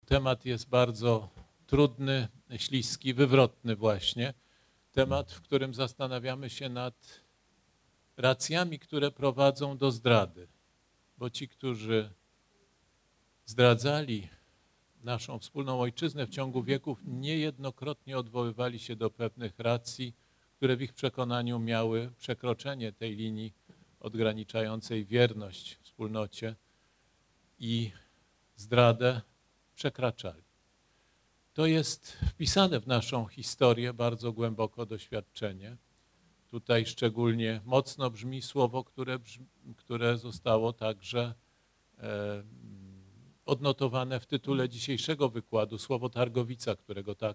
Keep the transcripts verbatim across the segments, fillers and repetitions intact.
temat jest bardzo trudny, śliski, wywrotny właśnie. Temat, w którym zastanawiamy się nad racjami, które prowadzą do zdrady. Bo ci, którzy zdradzali naszą wspólną ojczyznę w ciągu wieków, niejednokrotnie odwoływali się do pewnych racji, które w ich przekonaniu miały przekroczenie tej linii odgraniczającej wierność wspólnocie i zdradę przekraczali. To jest wpisane w naszą historię bardzo głęboko doświadczenie. Tutaj szczególnie mocno brzmi słowo, które, brzmi, które zostało także e, odnotowane w tytule dzisiejszego wykładu, słowo Targowica, którego tak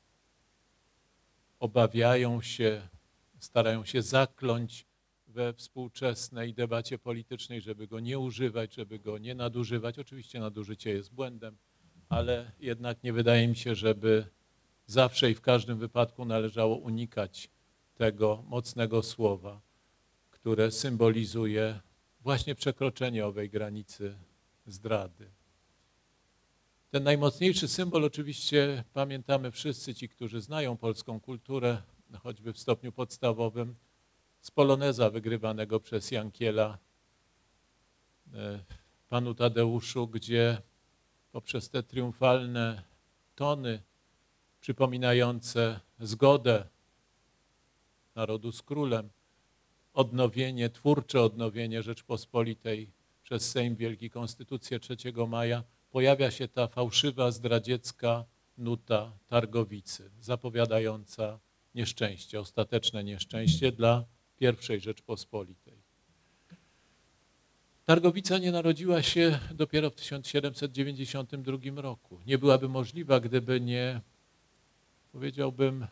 obawiają się, starają się zakląć we współczesnej debacie politycznej, żeby go nie używać, żeby go nie nadużywać. Oczywiście nadużycie jest błędem, ale jednak nie wydaje mi się, żeby zawsze i w każdym wypadku należało unikać tego mocnego słowa, które symbolizuje właśnie przekroczenie owej granicy zdrady. Ten najmocniejszy symbol oczywiście pamiętamy wszyscy ci, którzy znają polską kulturę, choćby w stopniu podstawowym, z poloneza wygrywanego przez Jankiela Panu Tadeuszu, gdzie poprzez te triumfalne tony przypominające zgodę narodu z królem, odnowienie, twórcze odnowienie Rzeczpospolitej przez Sejm Wielki, Konstytucję trzeciego maja, pojawia się ta fałszywa, zdradziecka nuta Targowicy, zapowiadająca nieszczęście, ostateczne nieszczęście dla pierwszej Rzeczpospolitej. Targowica nie narodziła się dopiero w tysiąc siedemset dziewięćdziesiątym drugim roku. Nie byłaby możliwa, gdyby nie, powiedziałbym,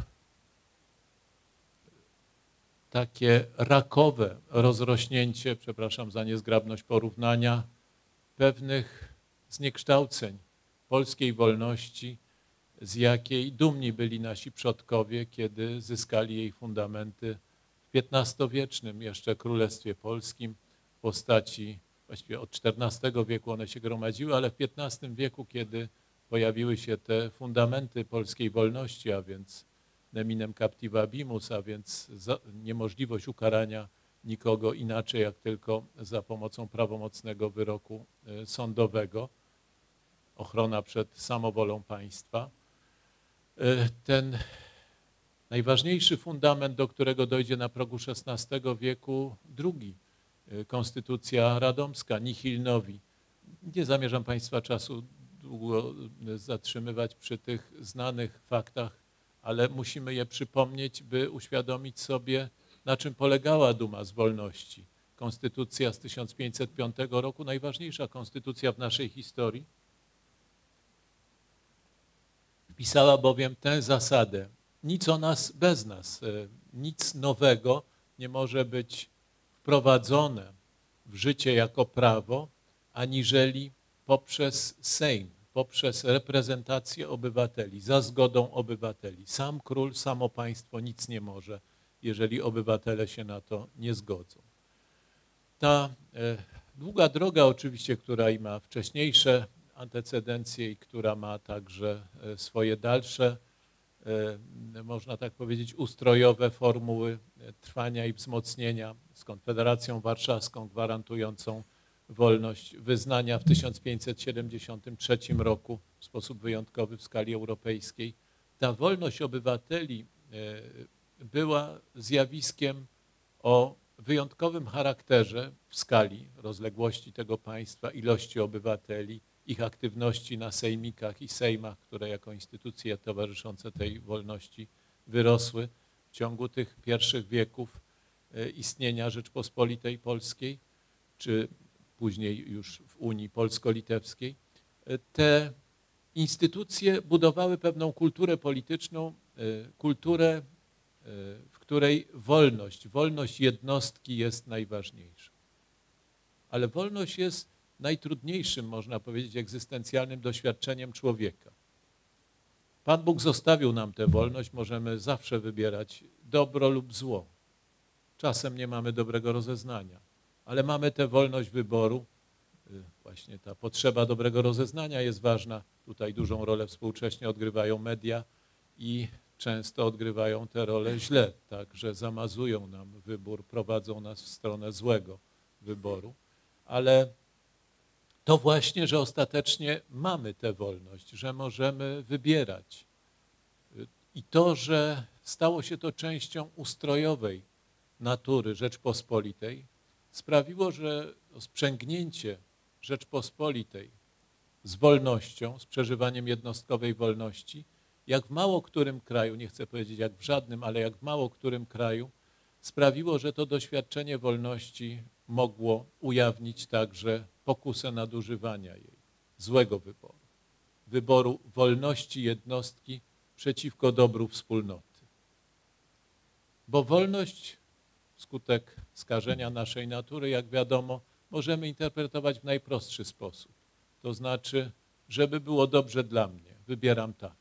takie rakowe rozrośnięcie, przepraszam za niezgrabność porównania, pewnych zniekształceń polskiej wolności, z jakiej dumni byli nasi przodkowie, kiedy zyskali jej fundamenty w piętnastowiecznym jeszcze Królestwie Polskim w postaci, właściwie od czternastego wieku one się gromadziły, ale w piętnastym wieku, kiedy pojawiły się te fundamenty polskiej wolności, a więc neminem captiva habemus, a więc niemożliwość ukarania nikogo inaczej, jak tylko za pomocą prawomocnego wyroku sądowego, ochrona przed samowolą państwa. Ten najważniejszy fundament, do którego dojdzie na progu szesnastego wieku, drugi, Konstytucja Radomska, nihil novi. Nie zamierzam Państwa czasu długo zatrzymywać przy tych znanych faktach, ale musimy je przypomnieć, by uświadomić sobie, na czym polegała duma z wolności. Konstytucja z tysiąc pięćset piątego roku, najważniejsza konstytucja w naszej historii, wpisała bowiem tę zasadę: nic o nas bez nas, nic nowego nie może być wprowadzone w życie jako prawo, aniżeli poprzez Sejm, poprzez reprezentację obywateli, za zgodą obywateli. Sam król, samo państwo nic nie może, jeżeli obywatele się na to nie zgodzą. Ta e, długa droga oczywiście, która i ma wcześniejsze antecedencje i która ma także e, swoje dalsze, e, można tak powiedzieć, ustrojowe formuły trwania i wzmocnienia z Konfederacją Warszawską gwarantującą wolność wyznania w tysiąc pięćset siedemdziesiątym trzecim roku w sposób wyjątkowy w skali europejskiej. Ta wolność obywateli była zjawiskiem o wyjątkowym charakterze w skali rozległości tego państwa, ilości obywateli, ich aktywności na sejmikach i sejmach, które jako instytucje towarzyszące tej wolności wyrosły w ciągu tych pierwszych wieków istnienia Rzeczpospolitej Polskiej, czy później już w Unii Polsko-Litewskiej. Te instytucje budowały pewną kulturę polityczną, kulturę, w której wolność, wolność jednostki jest najważniejsza. Ale wolność jest najtrudniejszym, można powiedzieć, egzystencjalnym doświadczeniem człowieka. Pan Bóg zostawił nam tę wolność, możemy zawsze wybierać dobro lub zło. Czasem nie mamy dobrego rozeznania, ale mamy tę wolność wyboru, właśnie ta potrzeba dobrego rozeznania jest ważna. Tutaj dużą rolę współcześnie odgrywają media i często odgrywają tę rolę źle, tak, że zamazują nam wybór, prowadzą nas w stronę złego wyboru. Ale to właśnie, że ostatecznie mamy tę wolność, że możemy wybierać. I to, że stało się to częścią ustrojowej natury Rzeczpospolitej, sprawiło, że sprzęgnięcie Rzeczpospolitej z wolnością, z przeżywaniem jednostkowej wolności, jak w mało którym kraju, nie chcę powiedzieć jak w żadnym, ale jak w mało którym kraju, sprawiło, że to doświadczenie wolności mogło ujawnić także pokusę nadużywania jej, złego wyboru, wyboru wolności jednostki przeciwko dobru wspólnoty. Bo wolność, wskutek skażenia naszej natury, jak wiadomo, możemy interpretować w najprostszy sposób. To znaczy, żeby było dobrze dla mnie, wybieram tak.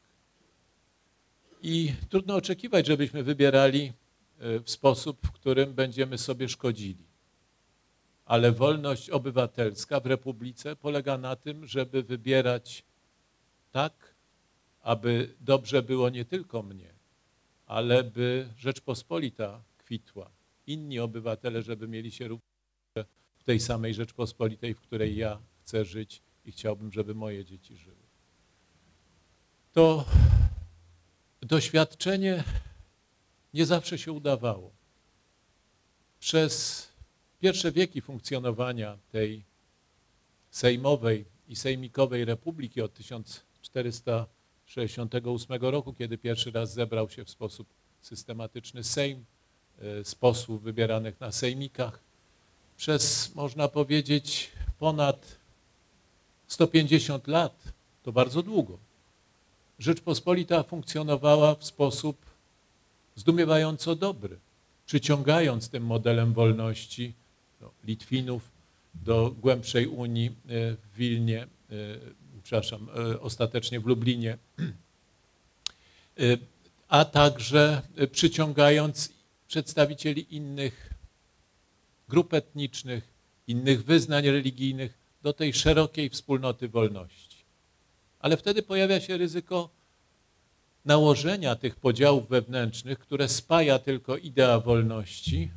I trudno oczekiwać, żebyśmy wybierali w sposób, w którym będziemy sobie szkodzili. Ale wolność obywatelska w Republice polega na tym, żeby wybierać tak, aby dobrze było nie tylko mnie, ale by Rzeczpospolita kwitła. Inni obywatele, żeby mieli się również w tej samej Rzeczpospolitej, w której ja chcę żyć i chciałbym, żeby moje dzieci żyły. To doświadczenie nie zawsze się udawało. Przez pierwsze wieki funkcjonowania tej sejmowej i sejmikowej republiki od tysiąc czterysta sześćdziesiątego ósmego roku, kiedy pierwszy raz zebrał się w sposób systematyczny Sejm z posłów wybieranych na sejmikach, przez, można powiedzieć, ponad sto pięćdziesiąt lat, to bardzo długo, Rzeczpospolita funkcjonowała w sposób zdumiewająco dobry, przyciągając tym modelem wolności no, Litwinów do głębszej Unii w Wilnie, przepraszam, ostatecznie w Lublinie, a także przyciągając przedstawicieli innych grup etnicznych, innych wyznań religijnych do tej szerokiej wspólnoty wolności. Ale wtedy pojawia się ryzyko nałożenia tych podziałów wewnętrznych, które spaja tylko idea wolności,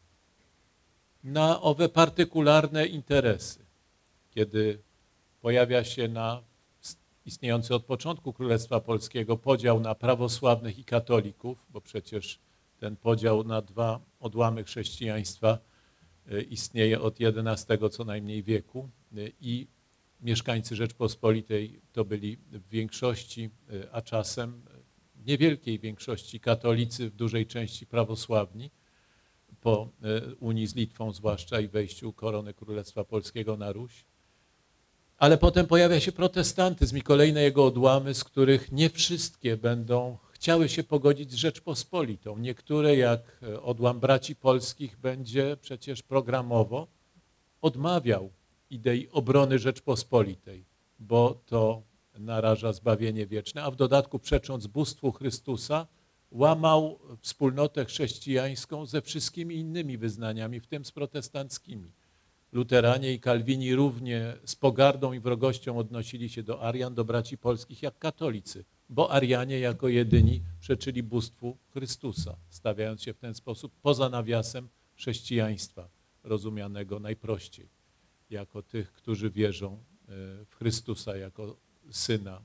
na owe partykularne interesy. Kiedy pojawia się na istniejący od początku Królestwa Polskiego podział na prawosławnych i katolików, bo przecież ten podział na dwa odłamy chrześcijaństwa istnieje od jedenastego co najmniej wieku i mieszkańcy Rzeczpospolitej to byli w większości, a czasem w niewielkiej większości katolicy, w dużej części prawosławni, po Unii z Litwą zwłaszcza i wejściu korony Królestwa Polskiego na Ruś. Ale potem pojawia się protestantyzm i kolejne jego odłamy, z których nie wszystkie będą chciały się pogodzić z Rzeczpospolitą. Niektóre, jak odłam braci polskich, będzie przecież programowo odmawiał idei obrony Rzeczpospolitej, bo to naraża zbawienie wieczne, a w dodatku przecząc bóstwu Chrystusa, łamał wspólnotę chrześcijańską ze wszystkimi innymi wyznaniami, w tym z protestanckimi. Luteranie i Kalwini równie z pogardą i wrogością odnosili się do Arian, do braci polskich, jak katolicy, bo Arianie jako jedyni przeczyli bóstwu Chrystusa, stawiając się w ten sposób poza nawiasem chrześcijaństwa, rozumianego najprościej, jako tych, którzy wierzą w Chrystusa jako Syna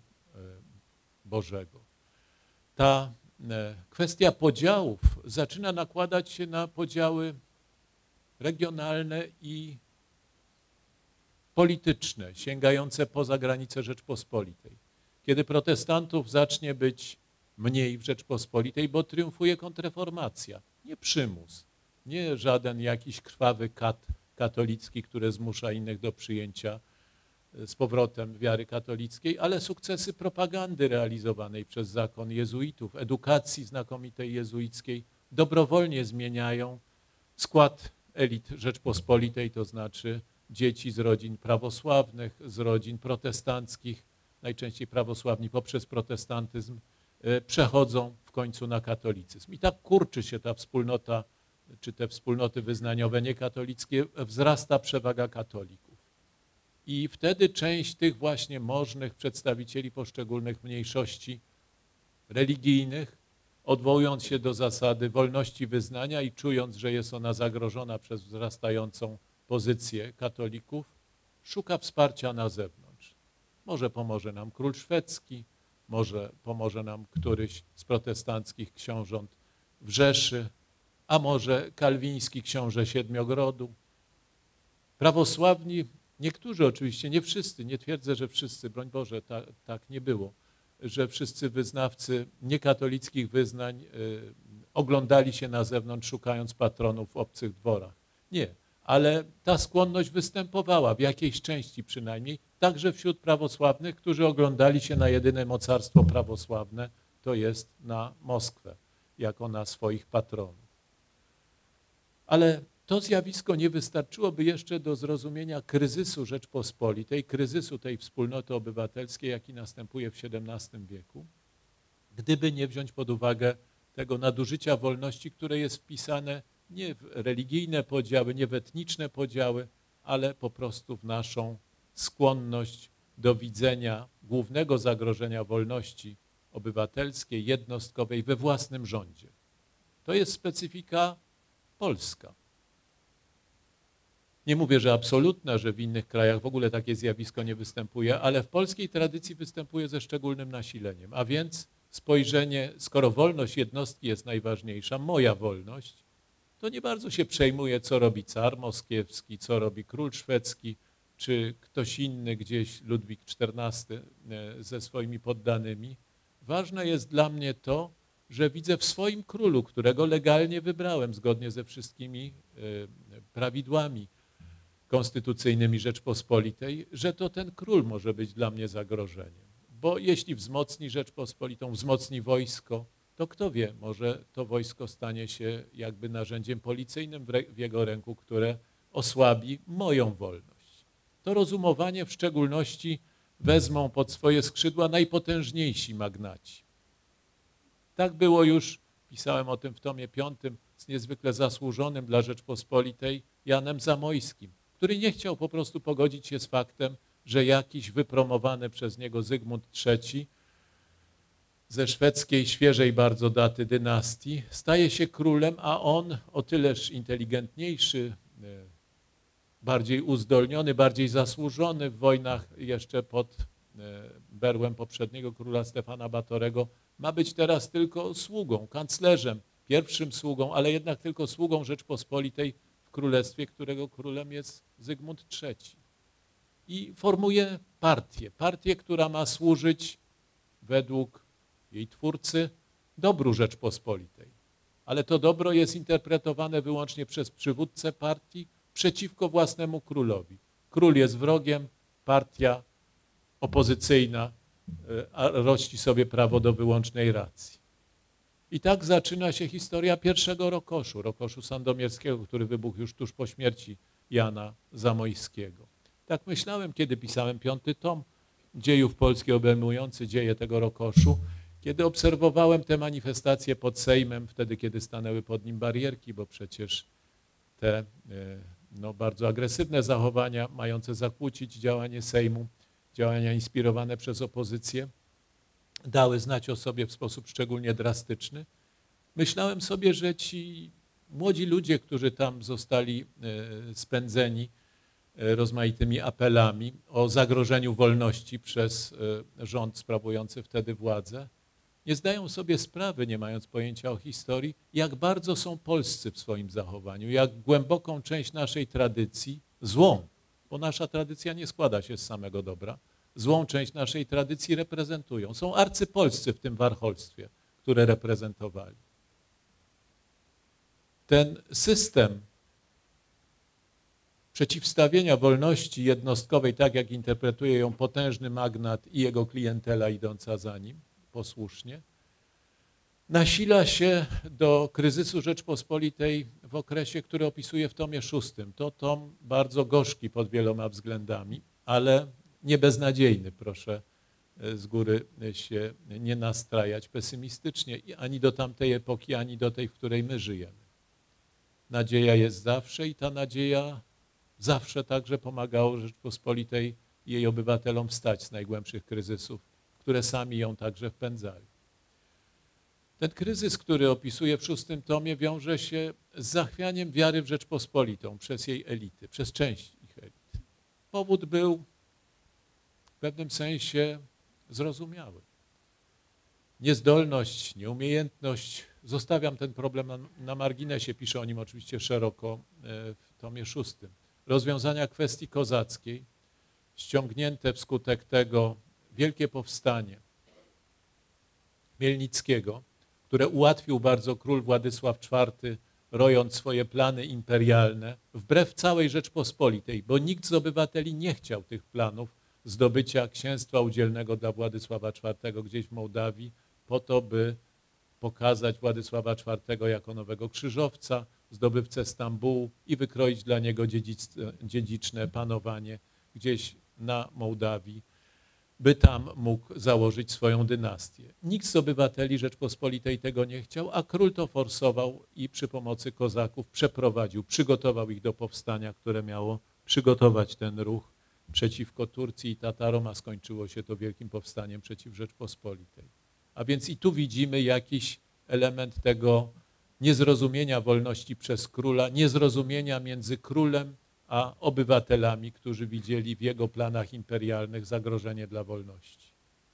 Bożego. Ta kwestia podziałów zaczyna nakładać się na podziały regionalne i polityczne, sięgające poza granice Rzeczpospolitej. Kiedy protestantów zacznie być mniej w Rzeczpospolitej, bo triumfuje kontrreformacja, nie przymus, nie żaden jakiś krwawy kat katolicki, który zmusza innych do przyjęcia z powrotem wiary katolickiej, ale sukcesy propagandy realizowanej przez zakon jezuitów, edukacji znakomitej jezuickiej, dobrowolnie zmieniają skład elit Rzeczpospolitej, to znaczy dzieci z rodzin prawosławnych, z rodzin protestanckich, najczęściej prawosławni poprzez protestantyzm, przechodzą w końcu na katolicyzm. I tak kurczy się ta wspólnota, czy te wspólnoty wyznaniowe niekatolickie, wzrasta przewaga katolików. I wtedy część tych właśnie możnych przedstawicieli poszczególnych mniejszości religijnych, odwołując się do zasady wolności wyznania i czując, że jest ona zagrożona przez wzrastającą pozycję katolików, szuka wsparcia na zewnątrz. Może pomoże nam król szwedzki, może pomoże nam któryś z protestanckich książąt w Rzeszy, a może kalwiński książę Siedmiogrodu. Prawosławni, niektórzy oczywiście, nie wszyscy, nie twierdzę, że wszyscy, broń Boże, ta, tak nie było, że wszyscy wyznawcy niekatolickich wyznań y, oglądali się na zewnątrz, szukając patronów w obcych dworach. Nie, ale ta skłonność występowała, w jakiejś części przynajmniej, także wśród prawosławnych, którzy oglądali się na jedyne mocarstwo prawosławne, to jest na Moskwę, jako na swoich patronów. Ale to zjawisko nie wystarczyłoby jeszcze do zrozumienia kryzysu Rzeczpospolitej, kryzysu tej wspólnoty obywatelskiej, jaki następuje w siedemnastym wieku, gdyby nie wziąć pod uwagę tego nadużycia wolności, które jest wpisane nie w religijne podziały, nie w etniczne podziały, ale po prostu w naszą skłonność do widzenia głównego zagrożenia wolności obywatelskiej, jednostkowej we własnym rządzie. To jest specyfika polska. Nie mówię, że absolutna, że w innych krajach w ogóle takie zjawisko nie występuje, ale w polskiej tradycji występuje ze szczególnym nasileniem. A więc spojrzenie, skoro wolność jednostki jest najważniejsza, moja wolność, to nie bardzo się przejmuje, co robi car moskiewski, co robi król szwedzki, czy ktoś inny gdzieś, Ludwik czternasty ze swoimi poddanymi. Ważne jest dla mnie to, że widzę w swoim królu, którego legalnie wybrałem zgodnie ze wszystkimi prawidłami konstytucyjnymi Rzeczpospolitej, że to ten król może być dla mnie zagrożeniem. Bo jeśli wzmocni Rzeczpospolitą, wzmocni wojsko, to kto wie, może to wojsko stanie się jakby narzędziem policyjnym w jego ręku, które osłabi moją wolność. To rozumowanie w szczególności wezmą pod swoje skrzydła najpotężniejsi magnaci. Tak było już, pisałem o tym w tomie piątym, z niezwykle zasłużonym dla Rzeczpospolitej Janem Zamojskim, który nie chciał po prostu pogodzić się z faktem, że jakiś wypromowany przez niego Zygmunt trzeci ze szwedzkiej, świeżej bardzo daty dynastii staje się królem, a on o tyleż inteligentniejszy, bardziej uzdolniony, bardziej zasłużony w wojnach jeszcze pod berłem poprzedniego króla Stefana Batorego, ma być teraz tylko sługą, kanclerzem, pierwszym sługą, ale jednak tylko sługą Rzeczpospolitej w królestwie, którego królem jest Zygmunt trzeci. I formuje partię, partię, która ma służyć według jej twórcy dobru Rzeczpospolitej. Ale to dobro jest interpretowane wyłącznie przez przywódcę partii przeciwko własnemu królowi. Król jest wrogiem, partia opozycyjna rości sobie prawo do wyłącznej racji. I tak zaczyna się historia pierwszego rokoszu, rokoszu sandomierskiego, który wybuchł już tuż po śmierci Jana Zamojskiego. Tak myślałem, kiedy pisałem piąty tom dziejów polskich obejmujący dzieje tego rokoszu, kiedy obserwowałem te manifestacje pod Sejmem, wtedy kiedy stanęły pod nim barierki, bo przecież te no, bardzo agresywne zachowania mające zakłócić działanie Sejmu, działania inspirowane przez opozycję, dały znać o sobie w sposób szczególnie drastyczny. Myślałem sobie, że ci młodzi ludzie, którzy tam zostali spędzeni rozmaitymi apelami o zagrożeniu wolności przez rząd sprawujący wtedy władzę, nie zdają sobie sprawy, nie mając pojęcia o historii, jak bardzo są polscy w swoim zachowaniu, jak głęboką część naszej tradycji, złą, bo nasza tradycja nie składa się z samego dobra, złą część naszej tradycji reprezentują. Są arcypolscy w tym warcholstwie, które reprezentowali. Ten system przeciwstawienia wolności jednostkowej, tak jak interpretuje ją potężny magnat i jego klientela idąca za nim posłusznie, nasila się do kryzysu Rzeczpospolitej w okresie, który opisuje w tomie szóstym. To tom bardzo gorzki pod wieloma względami, ale nie beznadziejny, proszę z góry się nie nastrajać pesymistycznie ani do tamtej epoki, ani do tej, w której my żyjemy. Nadzieja jest zawsze i ta nadzieja zawsze także pomagało Rzeczpospolitej i jej obywatelom wstać z najgłębszych kryzysów, które sami ją także wpędzali. Ten kryzys, który opisuje w szóstym tomie, wiąże się z zachwianiem wiary w Rzeczpospolitą przez jej elity, przez część ich elit. Powód był w pewnym sensie zrozumiały. Niezdolność, nieumiejętność, zostawiam ten problem na, na marginesie, pisze o nim oczywiście szeroko w tomie szóstym. Rozwiązania kwestii kozackiej, ściągnięte wskutek tego wielkie powstanie Chmielnickiego, które ułatwił bardzo król Władysław czwarty, rojąc swoje plany imperialne, wbrew całej Rzeczpospolitej, bo nikt z obywateli nie chciał tych planów zdobycia księstwa udzielnego dla Władysława czwartego gdzieś w Mołdawii, po to, by pokazać Władysława czwartego jako nowego krzyżowca, zdobywcę Stambułu i wykroić dla niego dziedziczne panowanie gdzieś na Mołdawii, by tam mógł założyć swoją dynastię. Nikt z obywateli Rzeczpospolitej tego nie chciał, a król to forsował i przy pomocy kozaków przeprowadził, przygotował ich do powstania, które miało przygotować ten ruch przeciwko Turcji i Tatarom, a skończyło się to wielkim powstaniem przeciw Rzeczpospolitej. A więc i tu widzimy jakiś element tego niezrozumienia wolności przez króla, niezrozumienia między królem a obywatelami, którzy widzieli w jego planach imperialnych zagrożenie dla wolności.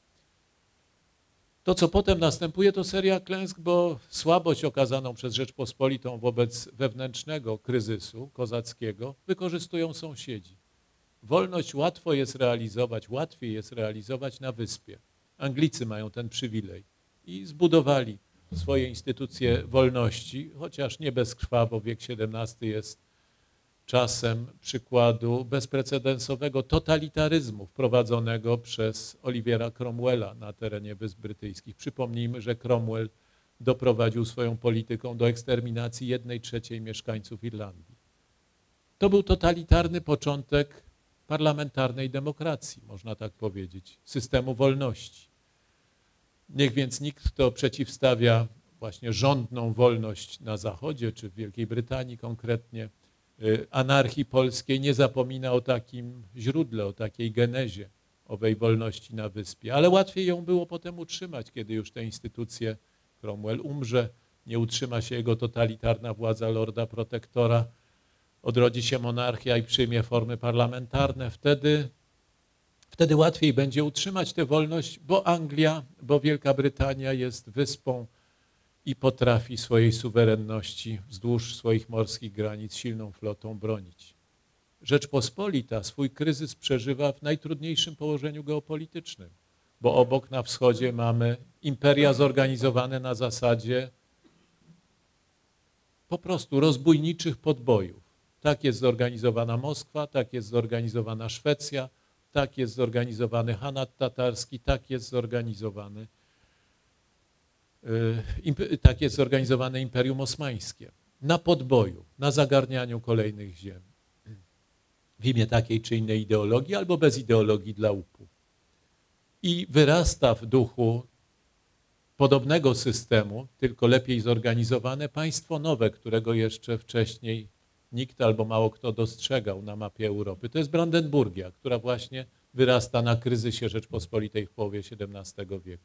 To, co potem następuje, to seria klęsk, bo słabość okazaną przez Rzeczpospolitą wobec wewnętrznego kryzysu kozackiego wykorzystują sąsiedzi. Wolność łatwo jest realizować, łatwiej jest realizować na wyspie. Anglicy mają ten przywilej i zbudowali swoje instytucje wolności, chociaż nie bezkrwawo, wiek siedemnasty jest czasem przykładu bezprecedensowego totalitaryzmu wprowadzonego przez Oliwiera Cromwella na terenie Wysp Brytyjskich. Przypomnijmy, że Cromwell doprowadził swoją polityką do eksterminacji jednej trzeciej mieszkańców Irlandii. To był totalitarny początek parlamentarnej demokracji, można tak powiedzieć, systemu wolności. Niech więc nikt, kto przeciwstawia właśnie rządną wolność na Zachodzie, czy w Wielkiej Brytanii konkretnie, anarchii polskiej, nie zapomina o takim źródle, o takiej genezie owej wolności na wyspie. Ale łatwiej ją było potem utrzymać, kiedy już te instytucje, Cromwell umrze, nie utrzyma się jego totalitarna władza lorda protektora, odrodzi się monarchia i przyjmie formy parlamentarne. Wtedy, wtedy łatwiej będzie utrzymać tę wolność, bo Anglia, bo Wielka Brytania jest wyspą i potrafi swojej suwerenności wzdłuż swoich morskich granic silną flotą bronić. Rzeczpospolita swój kryzys przeżywa w najtrudniejszym położeniu geopolitycznym, bo obok na wschodzie mamy imperia zorganizowane na zasadzie po prostu rozbójniczych podbojów. Tak jest zorganizowana Moskwa, tak jest zorganizowana Szwecja, tak jest zorganizowany Hanat Tatarski, tak jest zorganizowany tak jest zorganizowane Imperium Osmańskie. Na podboju, na zagarnianiu kolejnych ziem. W imię takiej czy innej ideologii, albo bez ideologii dla łupu. I wyrasta w duchu podobnego systemu, tylko lepiej zorganizowane, państwo nowe, którego jeszcze wcześniej nikt albo mało kto dostrzegał na mapie Europy. To jest Brandenburgia, która właśnie wyrasta na kryzysie Rzeczpospolitej w połowie siedemnastego wieku.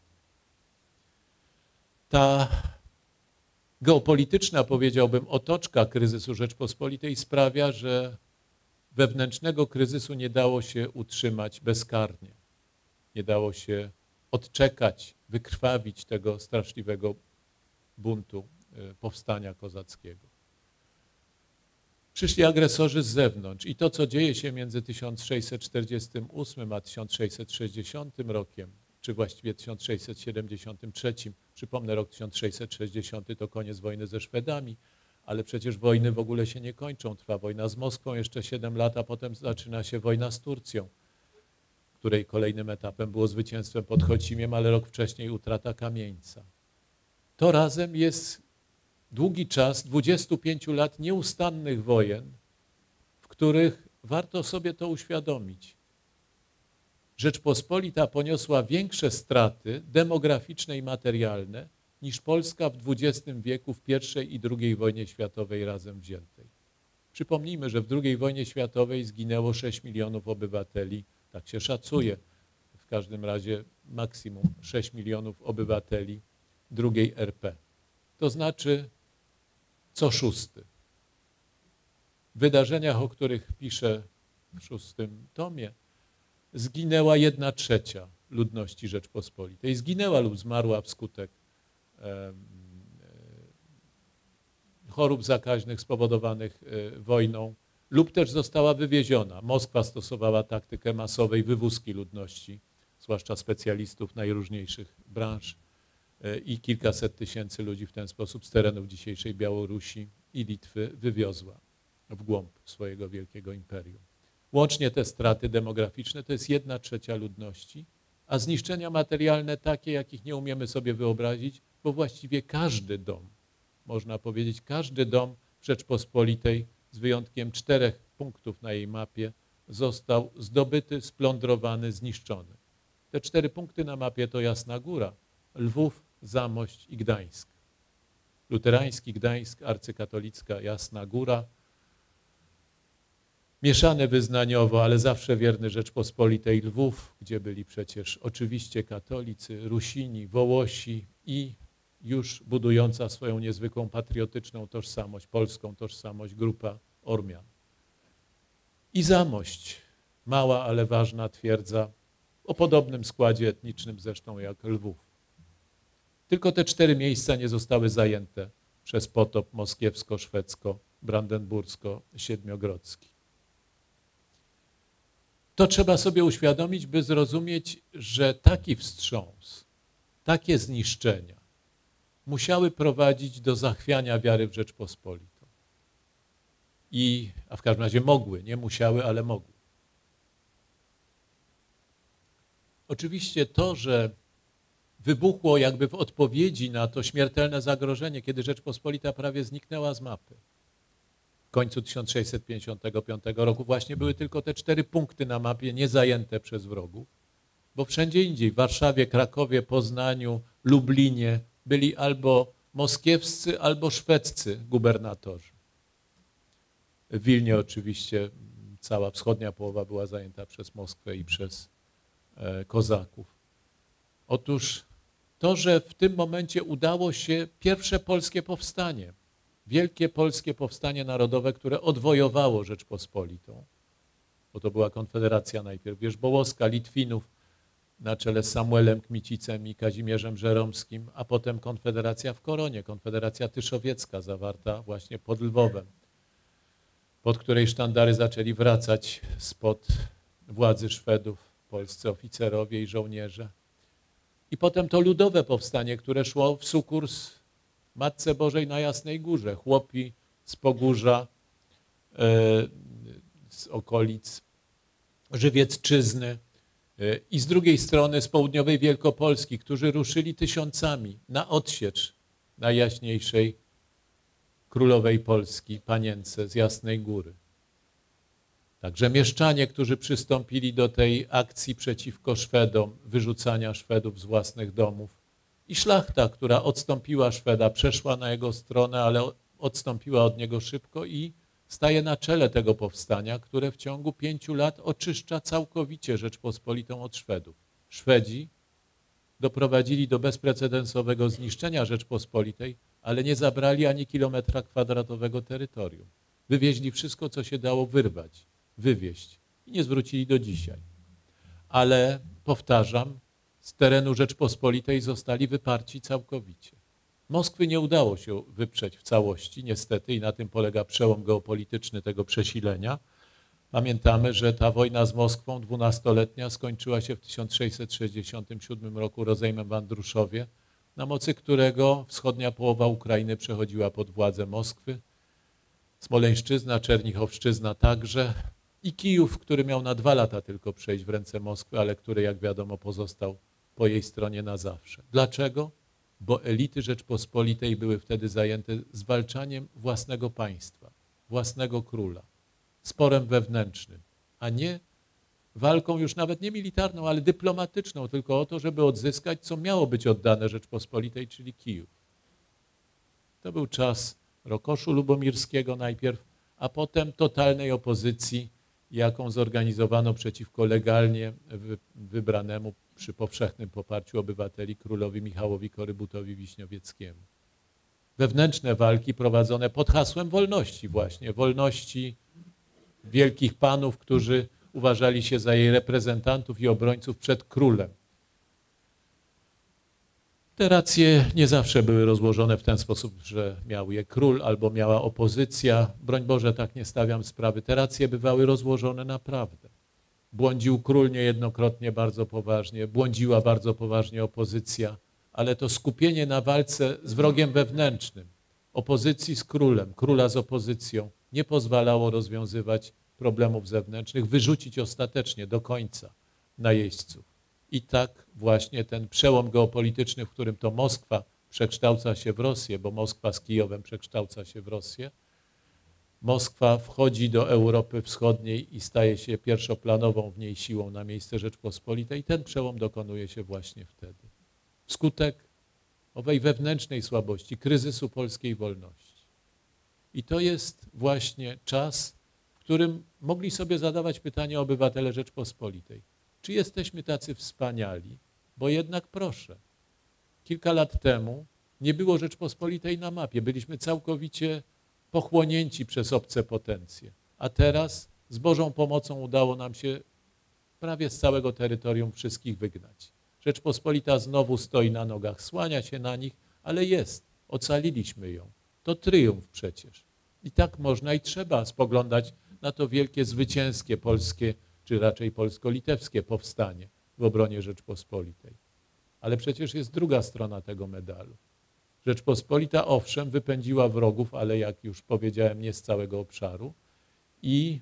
Ta geopolityczna, powiedziałbym, otoczka kryzysu Rzeczpospolitej sprawia, że wewnętrznego kryzysu nie dało się utrzymać bezkarnie. Nie dało się odczekać, wykrwawić tego straszliwego buntu, powstania kozackiego. Przyszli agresorzy z zewnątrz i to, co dzieje się między tysiąc sześćset czterdziestym ósmym a tysiąc sześćset sześćdziesiątym rokiem, czy właściwie tysiąc sześćset siedemdziesiątym trzecim, przypomnę, rok tysiąc sześćset sześćdziesiąty to koniec wojny ze Szwedami, ale przecież wojny w ogóle się nie kończą. Trwa wojna z Moskwą jeszcze siedem lat, a potem zaczyna się wojna z Turcją, której kolejnym etapem było zwycięstwo pod Chocimiem, ale rok wcześniej utrata Kamieńca. To razem jest długi czas, dwudziestu pięciu lat nieustannych wojen, w których warto sobie to uświadomić. Rzeczpospolita poniosła większe straty demograficzne i materialne niż Polska w dwudziestym wieku w pierwszej i drugiej wojnie światowej razem wziętej. Przypomnijmy, że w drugiej wojnie światowej zginęło sześć milionów obywateli, tak się szacuje, w każdym razie maksimum sześć milionów obywateli drugiej R P. To znaczy co szósty. W wydarzeniach, o których piszę w szóstym tomie, zginęła jedna trzecia ludności Rzeczpospolitej. Zginęła lub zmarła wskutek e, chorób zakaźnych spowodowanych e, wojną lub też została wywieziona. Moskwa stosowała taktykę masowej wywózki ludności, zwłaszcza specjalistów najróżniejszych branż e, i kilkaset tysięcy ludzi w ten sposób z terenów dzisiejszej Białorusi i Litwy wywiozła w głąb swojego wielkiego imperium. Łącznie te straty demograficzne to jest jedna trzecia ludności, a zniszczenia materialne takie, jakich nie umiemy sobie wyobrazić, bo właściwie każdy dom, można powiedzieć, każdy dom w Rzeczpospolitej, z wyjątkiem czterech punktów na jej mapie, został zdobyty, splądrowany, zniszczony. Te cztery punkty na mapie to Jasna Góra, Lwów, Zamość i Gdańsk. Luterański Gdańsk, arcykatolicka Jasna Góra, mieszane wyznaniowo, ale zawsze wierny Rzeczpospolitej Lwów, gdzie byli przecież oczywiście katolicy, Rusini, Wołosi i już budująca swoją niezwykłą patriotyczną tożsamość, polską tożsamość grupa Ormian. I Zamość, mała, ale ważna twierdza, o podobnym składzie etnicznym zresztą jak Lwów. Tylko te cztery miejsca nie zostały zajęte przez potop moskiewsko-szwedzko-brandenbursko-siedmiogrodzki. To trzeba sobie uświadomić, by zrozumieć, że taki wstrząs, takie zniszczenia musiały prowadzić do zachwiania wiary w Rzeczpospolitą. I, a w każdym razie mogły, nie musiały, ale mogły. Oczywiście to, że wybuchło jakby w odpowiedzi na to śmiertelne zagrożenie, kiedy Rzeczpospolita prawie zniknęła z mapy. W końcu tysiąc sześćset pięćdziesiątego piątego roku właśnie były tylko te cztery punkty na mapie niezajęte przez wrogów, bo wszędzie indziej, w Warszawie, Krakowie, Poznaniu, Lublinie byli albo moskiewscy, albo szwedzcy gubernatorzy. W Wilnie oczywiście cała wschodnia połowa była zajęta przez Moskwę i przez e, kozaków. Otóż to, że w tym momencie udało się pierwsze polskie powstanie, wielkie polskie powstanie narodowe, które odwojowało Rzeczpospolitą, bo to była konfederacja najpierw wierzbołowska, Litwinów na czele z Samuelem Kmicicem i Kazimierzem Żeromskim, a potem konfederacja w Koronie, konfederacja tyszowiecka zawarta właśnie pod Lwowem, pod której sztandary zaczęli wracać spod władzy Szwedów polscy oficerowie i żołnierze. I potem to ludowe powstanie, które szło w sukurs Matce Bożej na Jasnej Górze. Chłopi z Pogórza, e, z okolic Żywiecczyzny e, i z drugiej strony z południowej Wielkopolski, którzy ruszyli tysiącami na odsiecz Najjaśniejszej Królowej Polski, Panience z Jasnej Góry. Także mieszczanie, którzy przystąpili do tej akcji przeciwko Szwedom, wyrzucania Szwedów z własnych domów, i szlachta, która odstąpiła Szweda, przeszła na jego stronę, ale odstąpiła od niego szybko i staje na czele tego powstania, które w ciągu pięciu lat oczyszcza całkowicie Rzeczpospolitą od Szwedów. Szwedzi doprowadzili do bezprecedensowego zniszczenia Rzeczpospolitej, ale nie zabrali ani kilometra kwadratowego terytorium. Wywieźli wszystko, co się dało wyrwać, wywieźć i nie zwrócili do dzisiaj. Ale powtarzam, z terenu Rzeczpospolitej zostali wyparci całkowicie. Moskwy nie udało się wyprzeć w całości, niestety, i na tym polega przełom geopolityczny tego przesilenia. Pamiętamy, że ta wojna z Moskwą dwunastoletnia skończyła się w tysiąc sześćset sześćdziesiątym siódmym roku rozejmem w Andruszowie, na mocy którego wschodnia połowa Ukrainy przechodziła pod władzę Moskwy, Smoleńszczyzna, Czernichowszczyzna także i Kijów, który miał na dwa lata tylko przejść w ręce Moskwy, ale który, jak wiadomo, pozostał po jej stronie na zawsze. Dlaczego? Bo elity Rzeczpospolitej były wtedy zajęte zwalczaniem własnego państwa, własnego króla, sporem wewnętrznym, a nie walką już nawet nie militarną, ale dyplomatyczną, tylko o to, żeby odzyskać, co miało być oddane Rzeczpospolitej, czyli Kijów. To był czas Rokoszu Lubomirskiego najpierw, a potem totalnej opozycji, jaką zorganizowano przeciwko legalnie wybranemu przy powszechnym poparciu obywateli królowi Michałowi Korybutowi Wiśniowieckiemu. Wewnętrzne walki prowadzone pod hasłem wolności właśnie, wolności wielkich panów, którzy uważali się za jej reprezentantów i obrońców przed królem. Te racje nie zawsze były rozłożone w ten sposób, że miał je król albo miała opozycja. Broń Boże, tak nie stawiam sprawy. Te racje bywały rozłożone naprawdę. Błądził król niejednokrotnie bardzo poważnie, błądziła bardzo poważnie opozycja, ale to skupienie na walce z wrogiem wewnętrznym, opozycji z królem, króla z opozycją, nie pozwalało rozwiązywać problemów zewnętrznych, wyrzucić ostatecznie do końca najeźdźców. I tak właśnie ten przełom geopolityczny, w którym to Moskwa przekształca się w Rosję, bo Moskwa z Kijowem przekształca się w Rosję, Moskwa wchodzi do Europy Wschodniej i staje się pierwszoplanową w niej siłą na miejsce Rzeczpospolitej. I ten przełom dokonuje się właśnie wtedy. Wskutek owej wewnętrznej słabości, kryzysu polskiej wolności. I to jest właśnie czas, w którym mogli sobie zadawać pytanie obywatele Rzeczpospolitej. Czy jesteśmy tacy wspaniali? Bo jednak proszę, kilka lat temu nie było Rzeczpospolitej na mapie. Byliśmy całkowicie pochłonięci przez obce potencje. A teraz z Bożą pomocą udało nam się prawie z całego terytorium wszystkich wygnać. Rzeczpospolita znowu stoi na nogach, słania się na nich, ale jest. Ocaliliśmy ją. To tryumf przecież. I tak można i trzeba spoglądać na to wielkie, zwycięskie polskie, czy raczej polsko-litewskie powstanie w obronie Rzeczpospolitej. Ale przecież jest druga strona tego medalu. Rzeczpospolita owszem wypędziła wrogów, ale jak już powiedziałem, nie z całego obszaru i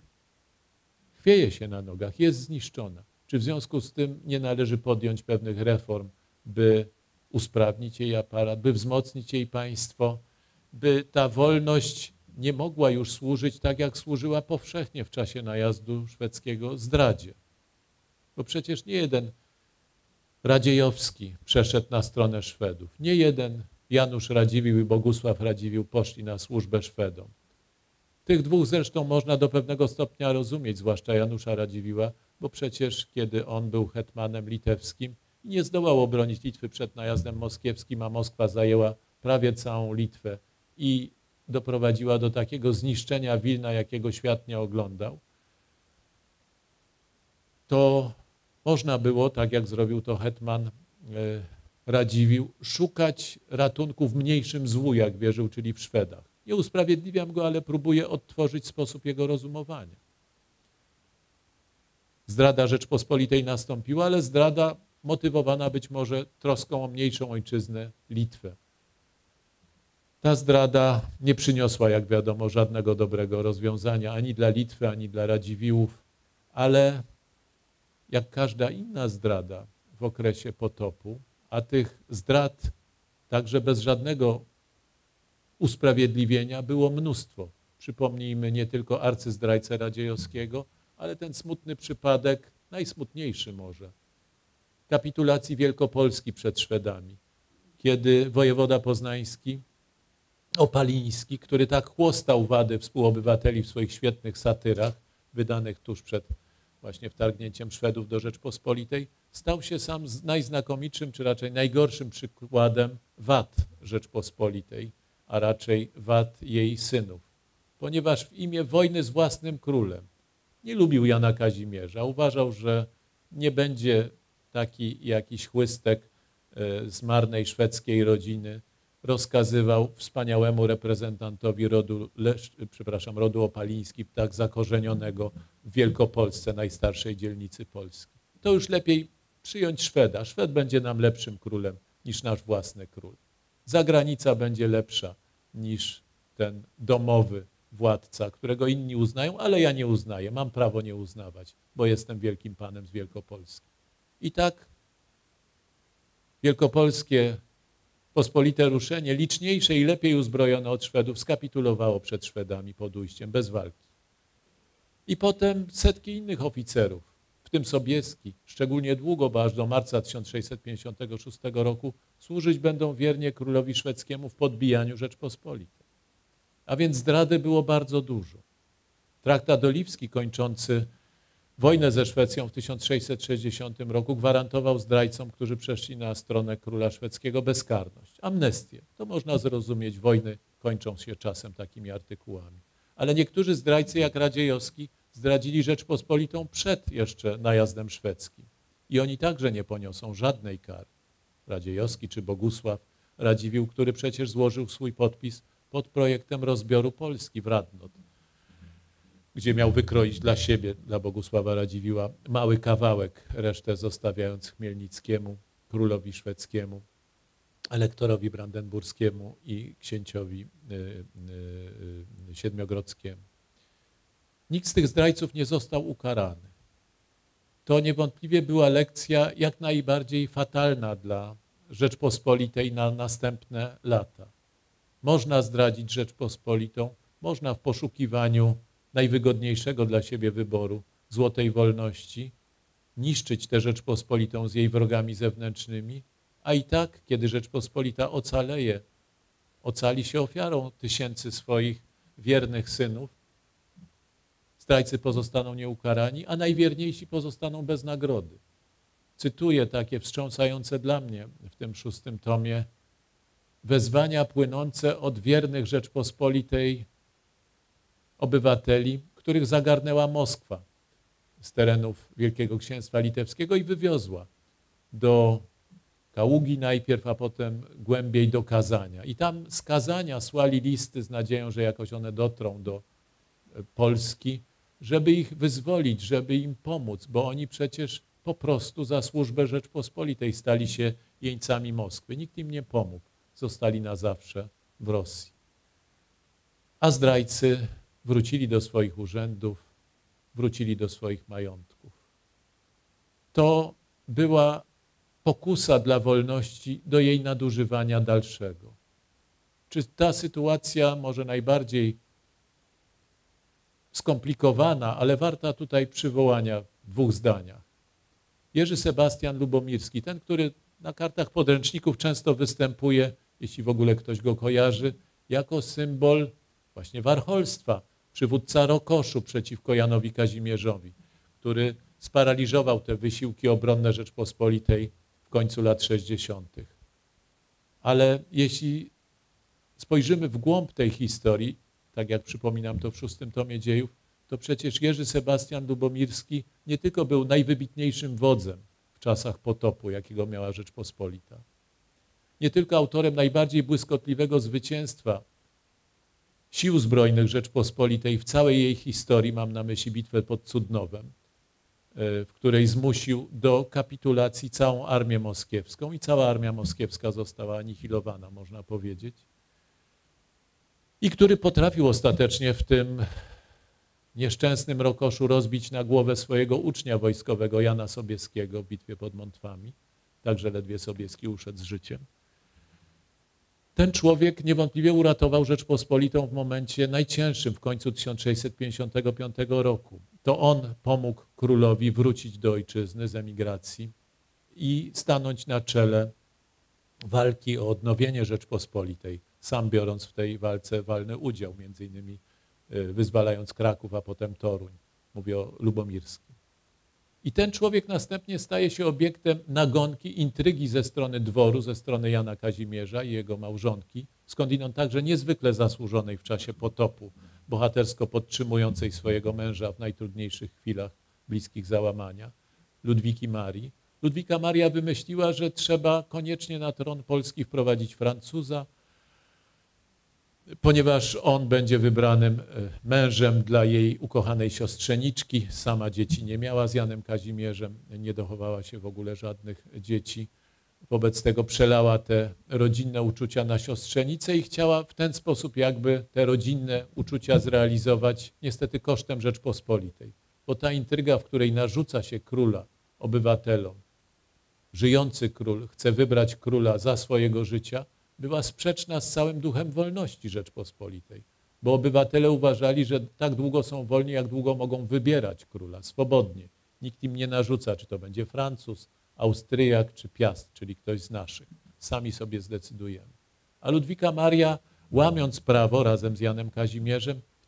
chwieje się na nogach, jest zniszczona. Czy w związku z tym nie należy podjąć pewnych reform, by usprawnić jej aparat, by wzmocnić jej państwo, by ta wolność nie mogła już służyć tak, jak służyła powszechnie w czasie najazdu szwedzkiego zdradzie. Bo przecież nie jeden Radziejowski przeszedł na stronę Szwedów, nie jeden Janusz Radziwiłł i Bogusław Radziwiłł poszli na służbę Szwedom. Tych dwóch zresztą można do pewnego stopnia rozumieć, zwłaszcza Janusza Radziwiłła, bo przecież kiedy on był hetmanem litewskim i nie zdołał obronić Litwy przed najazdem moskiewskim, a Moskwa zajęła prawie całą Litwę i doprowadziła do takiego zniszczenia Wilna, jakiego świat nie oglądał, to można było, tak jak zrobił to hetman Radziwiłł, szukać ratunku w mniejszym złu, jak wierzył, czyli w Szwedach. Nie usprawiedliwiam go, ale próbuję odtworzyć sposób jego rozumowania. Zdrada Rzeczpospolitej nastąpiła, ale zdrada motywowana być może troską o mniejszą ojczyznę, Litwę. Ta zdrada nie przyniosła, jak wiadomo, żadnego dobrego rozwiązania ani dla Litwy, ani dla Radziwiłłów, ale jak każda inna zdrada w okresie potopu, a tych zdrad także bez żadnego usprawiedliwienia było mnóstwo. Przypomnijmy nie tylko arcyzdrajcę Radziejowskiego, ale ten smutny przypadek, najsmutniejszy może, kapitulacji Wielkopolski przed Szwedami, kiedy wojewoda poznański, Opaliński, który tak chłostał wady współobywateli w swoich świetnych satyrach, wydanych tuż przed właśnie wtargnięciem Szwedów do Rzeczpospolitej, stał się sam najznakomitszym, czy raczej najgorszym przykładem wad Rzeczpospolitej, a raczej wad jej synów. Ponieważ w imię wojny z własnym królem nie lubił Jana Kazimierza, uważał, że nie będzie taki jakiś chłystek z marnej szwedzkiej rodziny rozkazywał wspaniałemu reprezentantowi rodu, Lesz, przepraszam, rodu Opaliński, tak zakorzenionego w Wielkopolsce, najstarszej dzielnicy Polski. To już lepiej przyjąć Szweda. Szwed będzie nam lepszym królem niż nasz własny król. Zagranica będzie lepsza niż ten domowy władca, którego inni uznają, ale ja nie uznaję. Mam prawo nie uznawać, bo jestem wielkim panem z Wielkopolski. I tak wielkopolskie pospolite ruszenie, liczniejsze i lepiej uzbrojone od Szwedów, skapitulowało przed Szwedami pod ujściem, bez walki. I potem setki innych oficerów, w tym Sobieski, szczególnie długo, bo aż do marca tysiąc sześćset pięćdziesiątego szóstego roku służyć będą wiernie królowi szwedzkiemu w podbijaniu Rzeczpospolitej. A więc zdrady było bardzo dużo. Traktat Oliwski kończący wojnę ze Szwecją w tysiąc sześćset sześćdziesiątym roku gwarantował zdrajcom, którzy przeszli na stronę króla szwedzkiego, bezkarność, amnestię. To można zrozumieć, wojny kończą się czasem takimi artykułami. Ale niektórzy zdrajcy, jak Radziejowski, zdradzili Rzeczpospolitą przed jeszcze najazdem szwedzkim. I oni także nie poniosą żadnej kary. Radziejowski czy Bogusław Radziwiłł, który przecież złożył swój podpis pod projektem rozbioru Polski w Radnot, gdzie miał wykroić dla siebie, dla Bogusława Radziwiłła, mały kawałek, resztę zostawiając Chmielnickiemu, królowi szwedzkiemu, elektorowi brandenburskiemu i księciowi y, y, y, siedmiogrodzkiemu. Nikt z tych zdrajców nie został ukarany. To niewątpliwie była lekcja jak najbardziej fatalna dla Rzeczpospolitej na następne lata. Można zdradzić Rzeczpospolitą, można w poszukiwaniu najwygodniejszego dla siebie wyboru, złotej wolności, niszczyć tę Rzeczpospolitą z jej wrogami zewnętrznymi, a i tak, kiedy Rzeczpospolita ocaleje, ocali się ofiarą tysięcy swoich wiernych synów, zdrajcy pozostaną nieukarani, a najwierniejsi pozostaną bez nagrody. Cytuję takie wstrząsające dla mnie w tym szóstym tomie wezwania płynące od wiernych Rzeczpospolitej obywateli, których zagarnęła Moskwa z terenów Wielkiego Księstwa Litewskiego i wywiozła do Kaługi najpierw, a potem głębiej do Kazania. I tam z Kazania słali listy z nadzieją, że jakoś one dotrą do Polski, żeby ich wyzwolić, żeby im pomóc, bo oni przecież po prostu za służbę Rzeczpospolitej stali się jeńcami Moskwy. Nikt im nie pomógł. Zostali na zawsze w Rosji. A zdrajcy wrócili do swoich urzędów, wrócili do swoich majątków. To była pokusa dla wolności do jej nadużywania dalszego. Czy ta sytuacja może najbardziej skomplikowana, ale warta tutaj przywołania w dwóch zdaniach. Jerzy Sebastian Lubomirski, ten, który na kartach podręczników często występuje, jeśli w ogóle ktoś go kojarzy, jako symbol właśnie warcholstwa, przywódca Rokoszu przeciwko Janowi Kazimierzowi, który sparaliżował te wysiłki obronne Rzeczpospolitej w końcu lat sześćdziesiątych. Ale jeśli spojrzymy w głąb tej historii, tak jak przypominam to w szóstym tomie dziejów, to przecież Jerzy Sebastian Lubomirski nie tylko był najwybitniejszym wodzem w czasach potopu, jakiego miała Rzeczpospolita, nie tylko autorem najbardziej błyskotliwego zwycięstwa sił zbrojnych Rzeczpospolitej w całej jej historii, mam na myśli bitwę pod Cudnowem, w której zmusił do kapitulacji całą armię moskiewską i cała armia moskiewska została anihilowana, można powiedzieć, i który potrafił ostatecznie w tym nieszczęsnym Rokoszu rozbić na głowę swojego ucznia wojskowego Jana Sobieskiego w bitwie pod Montwami, także ledwie Sobieski uszedł z życiem. Ten człowiek niewątpliwie uratował Rzeczpospolitą w momencie najcięższym, w końcu tysiąc sześćset pięćdziesiątego piątego roku. To on pomógł królowi wrócić do ojczyzny z emigracji i stanąć na czele walki o odnowienie Rzeczpospolitej, sam biorąc w tej walce walny udział, między innymi wyzwalając Kraków, a potem Toruń. Mówię o Lubomirskim. I ten człowiek następnie staje się obiektem nagonki, intrygi ze strony dworu, ze strony Jana Kazimierza i jego małżonki, skądinąd także niezwykle zasłużonej w czasie potopu, bohatersko podtrzymującej swojego męża w najtrudniejszych chwilach bliskich załamania, Ludwiki Marii. Ludwika Maria wymyśliła, że trzeba koniecznie na tron Polski wprowadzić Francuza, ponieważ on będzie wybranym mężem dla jej ukochanej siostrzeniczki. Sama dzieci nie miała z Janem Kazimierzem, nie dochowała się w ogóle żadnych dzieci. Wobec tego przelała te rodzinne uczucia na siostrzenicę i chciała w ten sposób jakby te rodzinne uczucia zrealizować, niestety kosztem Rzeczpospolitej. Bo ta intryga, w której narzuca się króla obywatelom, żyjący król chce wybrać króla za swojego życia, była sprzeczna z całym duchem wolności Rzeczpospolitej, bo obywatele uważali, że tak długo są wolni, jak długo mogą wybierać króla swobodnie. Nikt im nie narzuca, czy to będzie Francuz, Austriak czy Piast, czyli ktoś z naszych. Sami sobie zdecydujemy. A Ludwika Maria, łamiąc prawo razem z Janem Kazimierzem,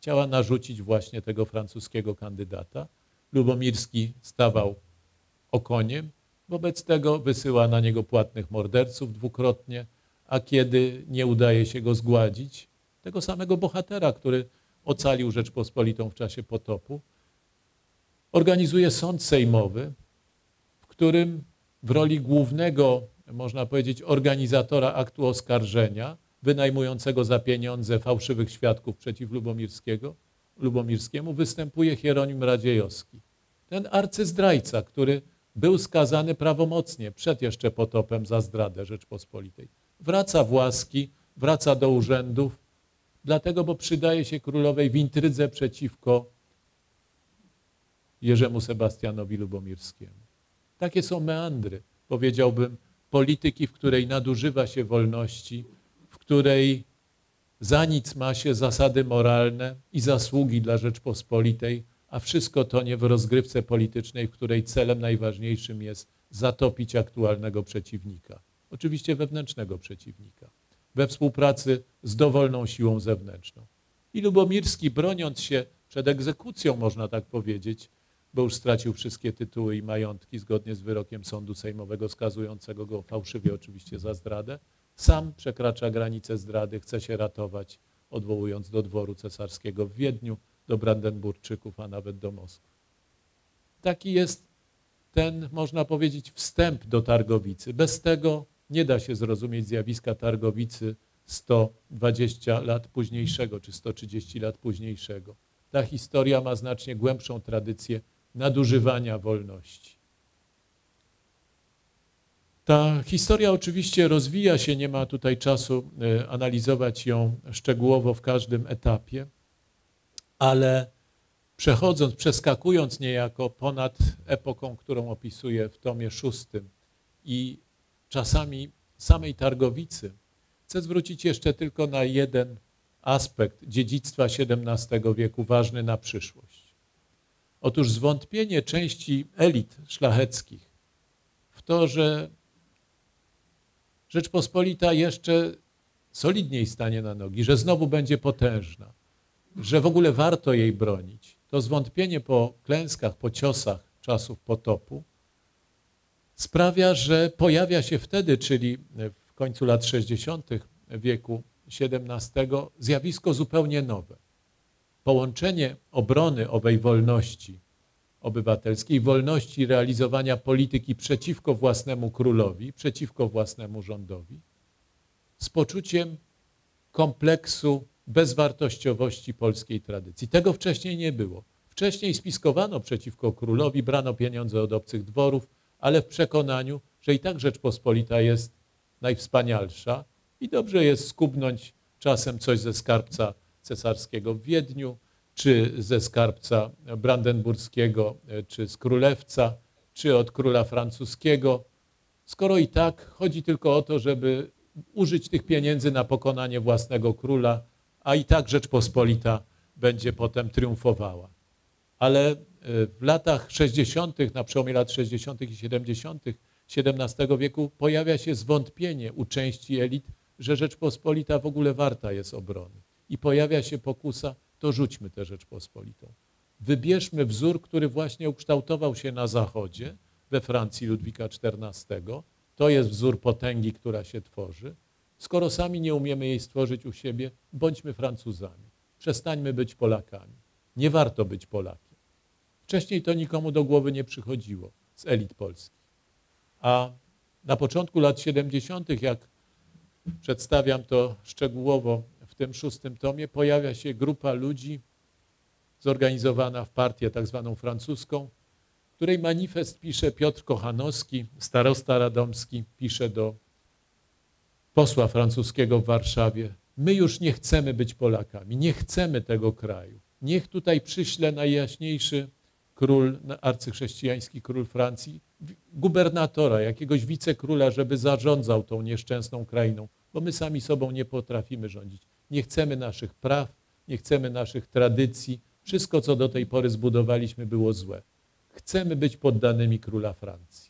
chciała narzucić właśnie tego francuskiego kandydata. Lubomirski stawał okoniem, wobec tego wysyła na niego płatnych morderców dwukrotnie, a kiedy nie udaje się go zgładzić, tego samego bohatera, który ocalił Rzeczpospolitą w czasie potopu, organizuje sąd sejmowy, w którym w roli głównego, można powiedzieć, organizatora aktu oskarżenia, wynajmującego za pieniądze fałszywych świadków przeciw Lubomirskiego, Lubomirskiemu, występuje Hieronim Radziejowski. Ten arcyzdrajca, który był skazany prawomocnie przed jeszcze potopem za zdradę Rzeczpospolitej. Wraca w łaski, wraca do urzędów, dlatego, bo przydaje się królowej w intrydze przeciwko Jerzemu Sebastianowi Lubomirskiemu. Takie są meandry, powiedziałbym, polityki, w której nadużywa się wolności, w której za nic ma się zasady moralne i zasługi dla Rzeczpospolitej, a wszystko tonie w rozgrywce politycznej, w której celem najważniejszym jest zatopić aktualnego przeciwnika. Oczywiście wewnętrznego przeciwnika, we współpracy z dowolną siłą zewnętrzną. I Lubomirski, broniąc się przed egzekucją, można tak powiedzieć, bo już stracił wszystkie tytuły i majątki zgodnie z wyrokiem sądu sejmowego skazującego go fałszywie oczywiście za zdradę, sam przekracza granicę zdrady, chce się ratować, odwołując do dworu cesarskiego w Wiedniu, do Brandenburczyków, a nawet do Moskwy. Taki jest ten, można powiedzieć, wstęp do Targowicy. Bez tego nie da się zrozumieć zjawiska Targowicy sto dwadzieścia lat późniejszego, czy sto trzydzieści lat późniejszego. Ta historia ma znacznie głębszą tradycję nadużywania wolności. Ta historia oczywiście rozwija się, nie ma tutaj czasu analizować ją szczegółowo w każdym etapie, ale przechodząc, przeskakując niejako ponad epoką, którą opisuję w tomie szóstym i czasami samej Targowicy, chcę zwrócić jeszcze tylko na jeden aspekt dziedzictwa siedemnastego wieku, ważny na przyszłość. Otóż zwątpienie części elit szlacheckich w to, że Rzeczpospolita jeszcze solidniej stanie na nogi, że znowu będzie potężna, że w ogóle warto jej bronić, to zwątpienie po klęskach, po ciosach czasów potopu sprawia, że pojawia się wtedy, czyli w końcu lat sześćdziesiątych wieku siedemnastego, zjawisko zupełnie nowe. Połączenie obrony owej wolności obywatelskiej, wolności realizowania polityki przeciwko własnemu królowi, przeciwko własnemu rządowi, z poczuciem kompleksu bezwartościowości polskiej tradycji. Tego wcześniej nie było. Wcześniej spiskowano przeciwko królowi, brano pieniądze od obcych dworów, ale w przekonaniu, że i tak Rzeczpospolita jest najwspanialsza i dobrze jest skubnąć czasem coś ze skarbca cesarskiego w Wiedniu, czy ze skarbca brandenburskiego, czy z królewca, czy od króla francuskiego, skoro i tak chodzi tylko o to, żeby użyć tych pieniędzy na pokonanie własnego króla, a i tak Rzeczpospolita będzie potem triumfowała. Ale w latach sześćdziesiątych, na przełomie lat sześćdziesiątych i siedemdziesiątych siedemnastego wieku pojawia się zwątpienie u części elit, że Rzeczpospolita w ogóle warta jest obrony. I pojawia się pokusa, to rzućmy tę Rzeczpospolitą. Wybierzmy wzór, który właśnie ukształtował się na Zachodzie, we Francji Ludwika czternastego. To jest wzór potęgi, która się tworzy. Skoro sami nie umiemy jej stworzyć u siebie, bądźmy Francuzami. Przestańmy być Polakami. Nie warto być Polakiem. Wcześniej to nikomu do głowy nie przychodziło z elit polskich. A na początku lat siedemdziesiątych, jak przedstawiam to szczegółowo w tym szóstym tomie, pojawia się grupa ludzi zorganizowana w partię tak zwaną francuską, której manifest pisze Piotr Kochanowski, starosta radomski, pisze do posła francuskiego w Warszawie: my już nie chcemy być Polakami, nie chcemy tego kraju. Niech tutaj przyśle najjaśniejszy król, arcychrześcijański król Francji, gubernatora, jakiegoś wicekróla, żeby zarządzał tą nieszczęsną krainą, bo my sami sobą nie potrafimy rządzić. Nie chcemy naszych praw, nie chcemy naszych tradycji. Wszystko, co do tej pory zbudowaliśmy, było złe. Chcemy być poddanymi króla Francji.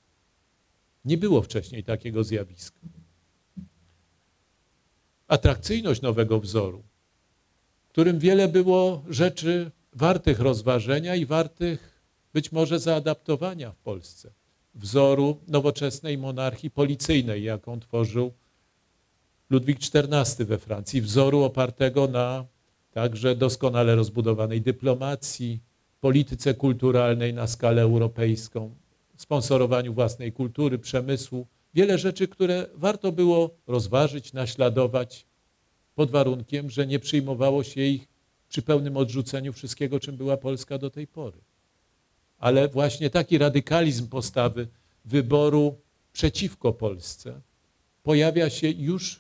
Nie było wcześniej takiego zjawiska. Atrakcyjność nowego wzoru którym wiele było rzeczy wartych rozważenia i wartych być może zaadaptowania w Polsce. Wzoru nowoczesnej monarchii policyjnej, jaką tworzył Ludwik czternasty we Francji, wzoru opartego na także doskonale rozbudowanej dyplomacji, polityce kulturalnej na skalę europejską, sponsorowaniu własnej kultury, przemysłu. Wiele rzeczy, które warto było rozważyć, naśladować pod warunkiem, że nie przyjmowało się ich przy pełnym odrzuceniu wszystkiego, czym była Polska do tej pory. Ale właśnie taki radykalizm postawy wyboru przeciwko Polsce pojawia się już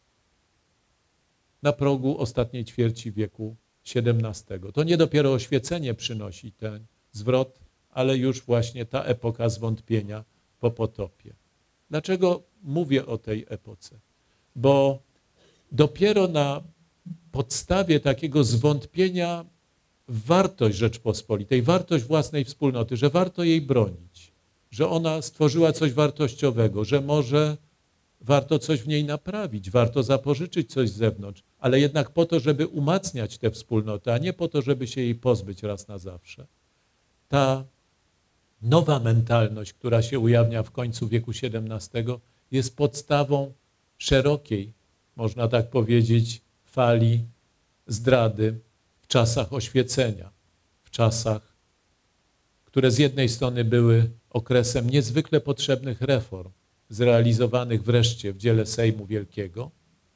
na progu ostatniej ćwierci wieku siedemnastego. To nie dopiero oświecenie przynosi ten zwrot, ale już właśnie ta epoka zwątpienia po potopie. Dlaczego mówię o tej epoce? Bo dopiero na podstawie takiego zwątpienia w wartość Rzeczpospolitej, wartość własnej wspólnoty, że warto jej bronić, że ona stworzyła coś wartościowego, że może warto coś w niej naprawić, warto zapożyczyć coś z zewnątrz, ale jednak po to, żeby umacniać tę wspólnotę, a nie po to, żeby się jej pozbyć raz na zawsze. Ta nowa mentalność, która się ujawnia w końcu wieku siedemnastego, jest podstawą szerokiej, można tak powiedzieć, fali zdrady w czasach oświecenia, w czasach, które z jednej strony były okresem niezwykle potrzebnych reform, zrealizowanych wreszcie w dziele Sejmu Wielkiego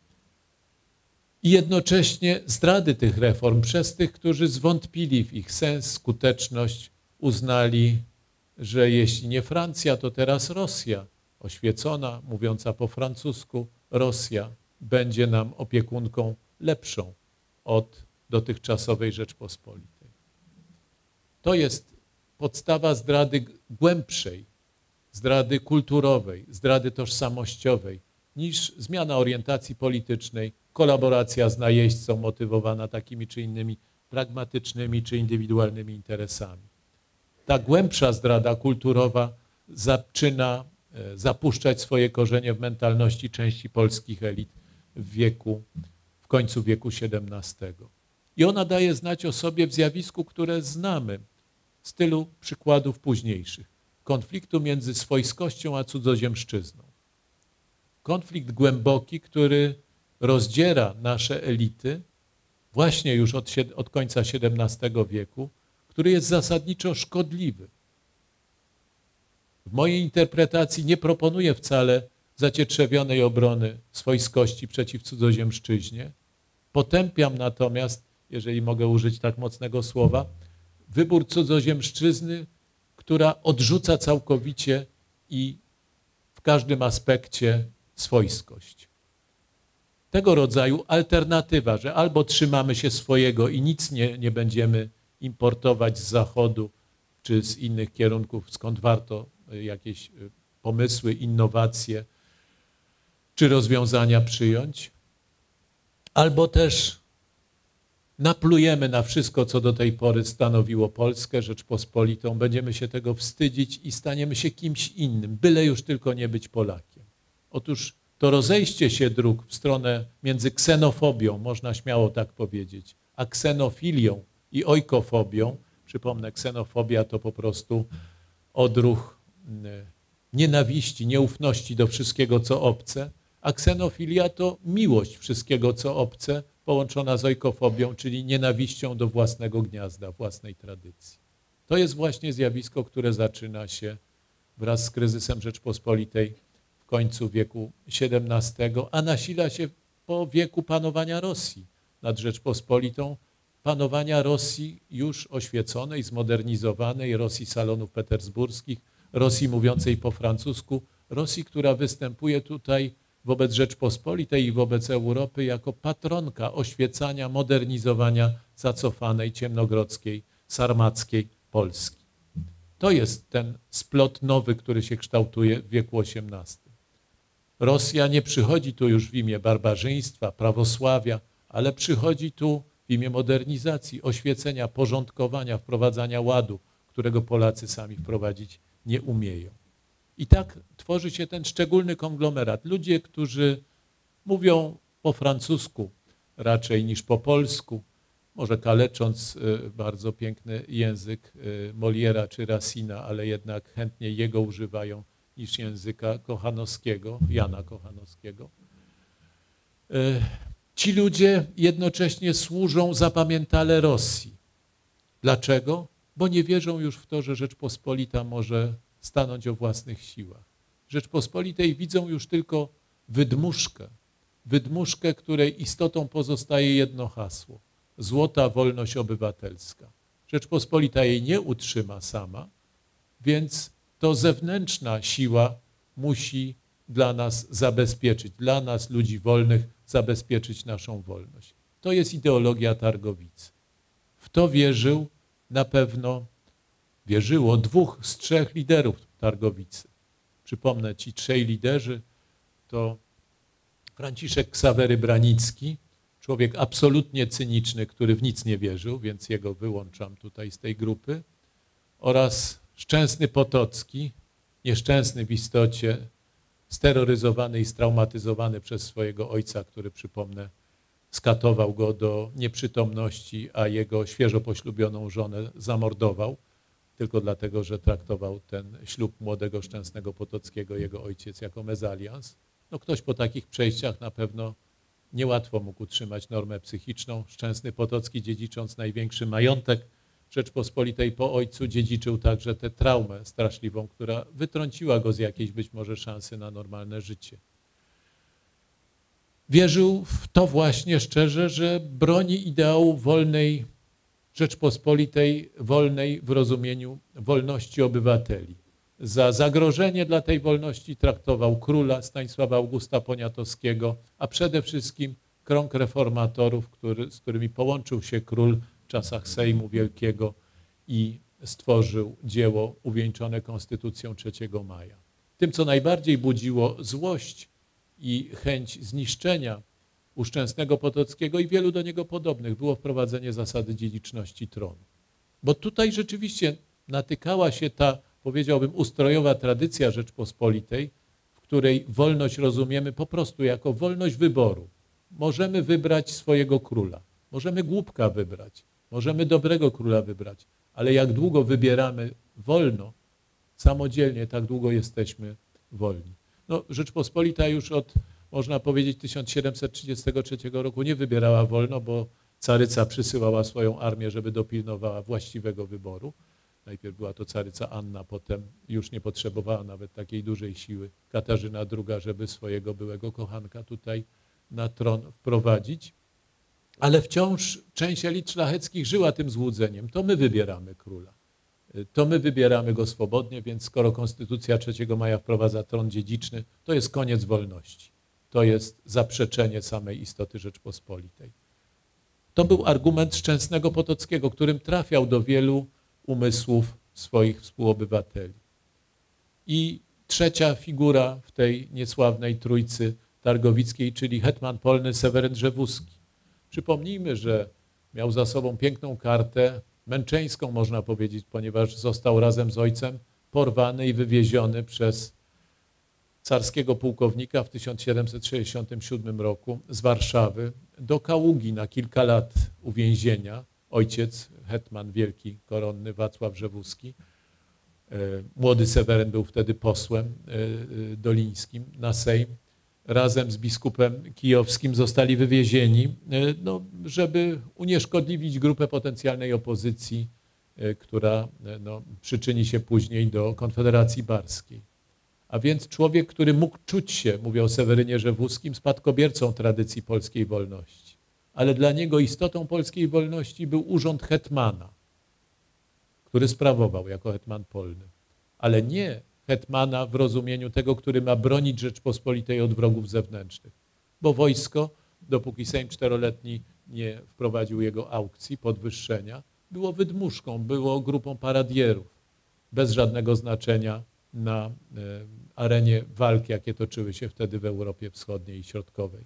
i jednocześnie zdrady tych reform przez tych, którzy zwątpili w ich sens, skuteczność, uznali, że jeśli nie Francja, to teraz Rosja, oświecona, mówiąca po francusku, Rosja będzie nam opiekunką lepszą od dotychczasowej Rzeczpospolitej. To jest podstawa zdrady głębszej, zdrady kulturowej, zdrady tożsamościowej, niż zmiana orientacji politycznej, kolaboracja z najeźdźcą motywowana takimi czy innymi pragmatycznymi czy indywidualnymi interesami. Ta głębsza zdrada kulturowa zaczyna zapuszczać swoje korzenie w mentalności części polskich elit w wieku, w końcu wieku siedemnastego. I ona daje znać o sobie w zjawisku, które znamy z tylu przykładów późniejszych. Konfliktu między swojskością a cudzoziemszczyzną. Konflikt głęboki, który rozdziera nasze elity właśnie już od, od końca siedemnastego wieku, który jest zasadniczo szkodliwy. W mojej interpretacji nie proponuję wcale zacietrzewionej obrony swojskości przeciw cudzoziemszczyźnie. Potępiam natomiast, jeżeli mogę użyć tak mocnego słowa, wybór cudzoziemszczyzny, która odrzuca całkowicie i w każdym aspekcie swojskość. Tego rodzaju alternatywa, że albo trzymamy się swojego i nic nie, nie będziemy importować z Zachodu czy z innych kierunków, skąd warto jakieś pomysły, innowacje czy rozwiązania przyjąć, albo też naplujemy na wszystko, co do tej pory stanowiło Polskę, Rzeczpospolitą, będziemy się tego wstydzić i staniemy się kimś innym, byle już tylko nie być Polakiem. Otóż to rozejście się dróg w stronę między ksenofobią, można śmiało tak powiedzieć, a ksenofilią i ojkofobią, przypomnę, ksenofobia to po prostu odruch nienawiści, nieufności do wszystkiego, co obce, a ksenofilia to miłość wszystkiego, co obce, połączona z ojkofobią, czyli nienawiścią do własnego gniazda, własnej tradycji. To jest właśnie zjawisko, które zaczyna się wraz z kryzysem Rzeczpospolitej w końcu wieku siedemnastego, a nasila się po wieku panowania Rosji nad Rzeczpospolitą, panowania Rosji już oświeconej, zmodernizowanej, Rosji salonów petersburskich, Rosji mówiącej po francusku, Rosji, która występuje tutaj wobec Rzeczpospolitej i wobec Europy jako patronka oświecania, modernizowania zacofanej, ciemnogrodzkiej, sarmackiej Polski. To jest ten splot nowy, który się kształtuje w wieku osiemnastym. Rosja nie przychodzi tu już w imię barbarzyństwa, prawosławia, ale przychodzi tu w imię modernizacji, oświecenia, porządkowania, wprowadzania ładu, którego Polacy sami wprowadzić nie umieją. I tak tworzy się ten szczególny konglomerat. Ludzie, którzy mówią po francusku raczej niż po polsku, może kalecząc bardzo piękny język Moliera czy Racina, ale jednak chętniej jego używają niż języka Kochanowskiego, Jana Kochanowskiego. Ci ludzie jednocześnie służą zapamiętale Rosji. Dlaczego? Bo nie wierzą już w to, że Rzeczpospolita może stanąć o własnych siłach. Rzeczpospolitej widzą już tylko wydmuszkę, wydmuszkę, której istotą pozostaje jedno hasło. Złota wolność obywatelska. Rzeczpospolita jej nie utrzyma sama, więc to zewnętrzna siła musi dla nas zabezpieczyć, dla nas, ludzi wolnych, zabezpieczyć naszą wolność. To jest ideologia Targowicy. W to wierzył na pewno, wierzyło dwóch z trzech liderów Targowicy. Przypomnę, ci trzej liderzy to Franciszek Ksawery Branicki, człowiek absolutnie cyniczny, który w nic nie wierzył, więc jego wyłączam tutaj z tej grupy, oraz Szczęsny Potocki, nieszczęsny w istocie, steroryzowany i straumatyzowany przez swojego ojca, który, przypomnę, skatował go do nieprzytomności, a jego świeżo poślubioną żonę zamordował, tylko dlatego, że traktował ten ślub młodego Szczęsnego Potockiego, jego ojciec, jako mezalians. No ktoś po takich przejściach na pewno niełatwo mógł utrzymać normę psychiczną. Szczęsny Potocki, dziedzicząc największy majątek Rzeczpospolitej po ojcu, dziedziczył także tę traumę straszliwą, która wytrąciła go z jakiejś być może szansy na normalne życie. Wierzył w to właśnie szczerze, że broni ideału wolnej Rzeczpospolitej, wolnej w rozumieniu wolności obywateli. Za zagrożenie dla tej wolności traktował króla Stanisława Augusta Poniatowskiego, a przede wszystkim krąg reformatorów, który, z którymi połączył się król w czasach Sejmu Wielkiego i stworzył dzieło uwieńczone Konstytucją trzeciego maja. Tym, co najbardziej budziło złość i chęć zniszczenia u Szczęsnego Potockiego i wielu do niego podobnych, było wprowadzenie zasady dziedziczności tronu. Bo tutaj rzeczywiście natykała się ta, powiedziałbym, ustrojowa tradycja Rzeczpospolitej, w której wolność rozumiemy po prostu jako wolność wyboru. Możemy wybrać swojego króla, możemy głupka wybrać, możemy dobrego króla wybrać, ale jak długo wybieramy wolno, samodzielnie, tak długo jesteśmy wolni. No, Rzeczpospolita już od, można powiedzieć, tysiąc siedemset trzydziestego trzeciego roku nie wybierała wolno, bo caryca przysyłała swoją armię, żeby dopilnowała właściwego wyboru. Najpierw była to caryca Anna, potem już nie potrzebowała nawet takiej dużej siły Katarzyna druga, żeby swojego byłego kochanka tutaj na tron wprowadzić. Ale wciąż część elit szlacheckich żyła tym złudzeniem. To my wybieramy króla. To my wybieramy go swobodnie, więc skoro Konstytucja trzeciego maja wprowadza tron dziedziczny, to jest koniec wolności. To jest zaprzeczenie samej istoty Rzeczpospolitej. To był argument Szczęsnego Potockiego, którym trafiał do wielu umysłów swoich współobywateli. I trzecia figura w tej niesławnej trójcy targowickiej, czyli hetman polny Seweryn Rzewuski. Przypomnijmy, że miał za sobą piękną kartę, męczeńską można powiedzieć, ponieważ został razem z ojcem porwany i wywieziony przez carskiego pułkownika w tysiąc siedemset sześćdziesiątym siódmym roku z Warszawy do Kaługi na kilka lat uwięzienia. Ojciec, hetman wielki, koronny Wacław Rzewuski, młody Seweryn był wtedy posłem dolińskim na Sejm, razem z biskupem kijowskim zostali wywiezieni, no, żeby unieszkodliwić grupę potencjalnej opozycji, która no, przyczyni się później do Konfederacji Barskiej. A więc człowiek, który mógł czuć się, mówię o Sewerynie Rzewuskim, spadkobiercą tradycji polskiej wolności. Ale dla niego istotą polskiej wolności był urząd hetmana, który sprawował jako hetman polny. Ale nie hetmana w rozumieniu tego, który ma bronić Rzeczpospolitej od wrogów zewnętrznych. Bo wojsko, dopóki Sejm czteroletni nie wprowadził jego aukcji, podwyższenia, było wydmuszką, było grupą paradierów, bez żadnego znaczenia na arenie walki, jakie toczyły się wtedy w Europie Wschodniej i Środkowej.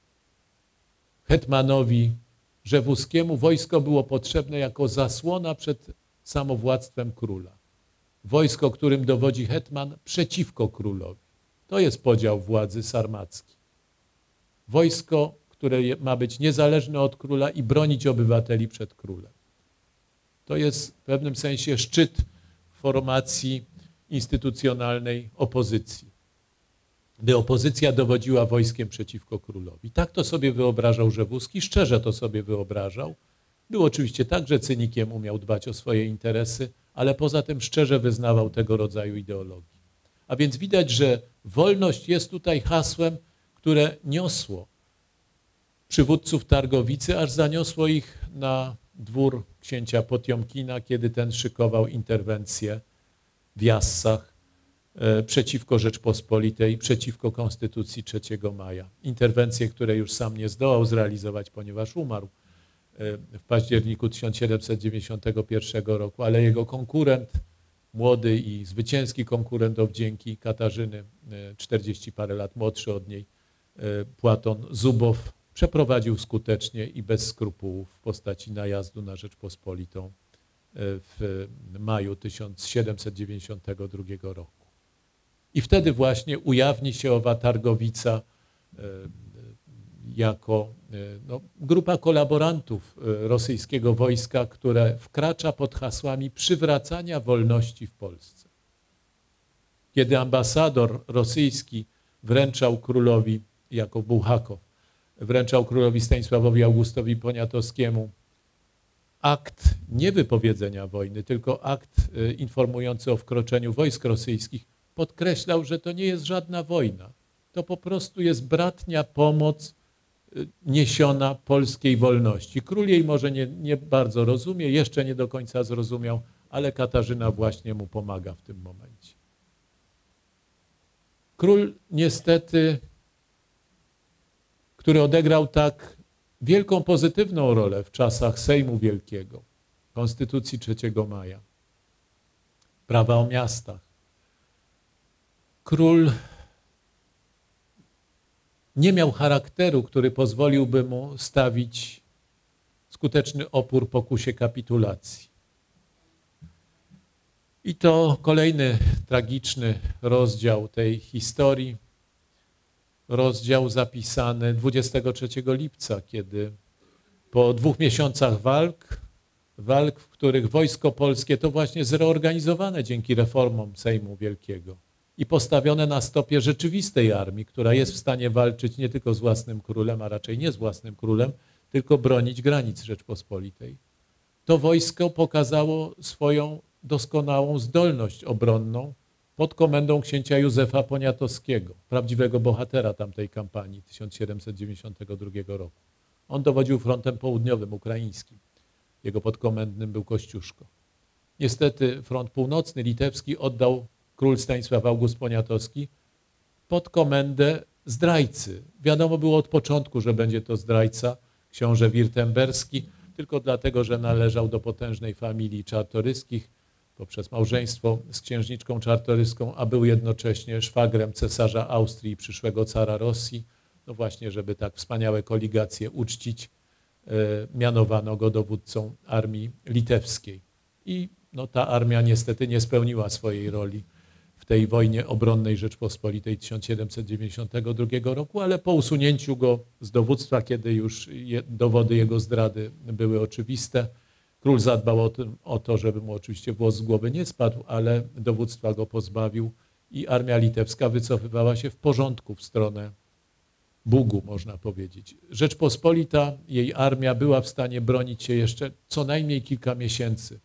Hetmanowi Rzewuskiemu wojsko było potrzebne jako zasłona przed samowładztwem króla. Wojsko, którym dowodzi hetman przeciwko królowi. To jest podział władzy sarmacki. Wojsko, które ma być niezależne od króla i bronić obywateli przed królem. To jest w pewnym sensie szczyt formacji instytucjonalnej opozycji, gdy opozycja dowodziła wojskiem przeciwko królowi. Tak to sobie wyobrażał Rzewuski, szczerze to sobie wyobrażał. Był oczywiście także cynikiem, umiał dbać o swoje interesy, ale poza tym szczerze wyznawał tego rodzaju ideologii. A więc widać, że wolność jest tutaj hasłem, które niosło przywódców Targowicy, aż zaniosło ich na dwór księcia Potiomkina, kiedy ten szykował interwencję w Jassach e, przeciwko Rzeczpospolitej, przeciwko Konstytucji trzeciego maja. Interwencję, której już sam nie zdołał zrealizować, ponieważ umarł e, w październiku tysiąc siedemset dziewięćdziesiątego pierwszego roku, ale jego konkurent, młody i zwycięski konkurent o wdzięki Katarzyny, czterdzieści parę lat młodszy od niej, Płaton Zubow, przeprowadził skutecznie i bez skrupułów w postaci najazdu na Rzeczpospolitą w maju tysiąc siedemset dziewięćdziesiątego drugiego roku. I wtedy właśnie ujawni się owa Targowica jako no, grupa kolaborantów rosyjskiego wojska, które wkracza pod hasłami przywracania wolności w Polsce. Kiedy ambasador rosyjski wręczał królowi, jako Bułhakow, wręczał królowi Stanisławowi Augustowi Poniatowskiemu akt nie wypowiedzenia wojny, tylko akt informujący o wkroczeniu wojsk rosyjskich, podkreślał, że to nie jest żadna wojna. To po prostu jest bratnia pomoc niesiona polskiej wolności. Król jej może nie, nie bardzo rozumie, jeszcze nie do końca zrozumiał, ale Katarzyna właśnie mu pomaga w tym momencie. Król niestety, który odegrał tak wielką pozytywną rolę w czasach Sejmu Wielkiego, Konstytucji trzeciego maja, prawa o miastach. Król nie miał charakteru, który pozwoliłby mu stawić skuteczny opór pokusie kapitulacji. I to kolejny tragiczny rozdział tej historii, rozdział zapisany dwudziestego trzeciego lipca, kiedy po dwóch miesiącach walk, walk, w których wojsko polskie to właśnie zreorganizowane dzięki reformom Sejmu Wielkiego i postawione na stopie rzeczywistej armii, która jest w stanie walczyć nie tylko z własnym królem, a raczej nie z własnym królem, tylko bronić granic Rzeczpospolitej. To wojsko pokazało swoją doskonałą zdolność obronną pod komendą księcia Józefa Poniatowskiego, prawdziwego bohatera tamtej kampanii tysiąc siedemset dziewięćdziesiątego drugiego roku. On dowodził frontem południowym ukraińskim. Jego podkomendnym był Kościuszko. Niestety front północny litewski oddał król Stanisław August Poniatowski pod komendę zdrajcy. Wiadomo było od początku, że będzie to zdrajca, książę Wirtemberski, tylko dlatego, że należał do potężnej familii Czartoryskich poprzez małżeństwo z księżniczką czartoryską, a był jednocześnie szwagrem cesarza Austrii i przyszłego cara Rosji. No właśnie, żeby tak wspaniałe koligacje uczcić, e, mianowano go dowódcą armii litewskiej. I no, ta armia niestety nie spełniła swojej roli w tej wojnie obronnej Rzeczpospolitej tysiąc siedemset dziewięćdziesiątego drugiego roku, ale po usunięciu go z dowództwa, kiedy już je, dowody jego zdrady były oczywiste, król zadbał o, tym, o to, żeby mu oczywiście włos z głowy nie spadł, ale dowództwa go pozbawił i armia litewska wycofywała się w porządku w stronę Bugu, można powiedzieć. Rzeczpospolita, jej armia była w stanie bronić się jeszcze co najmniej kilka miesięcy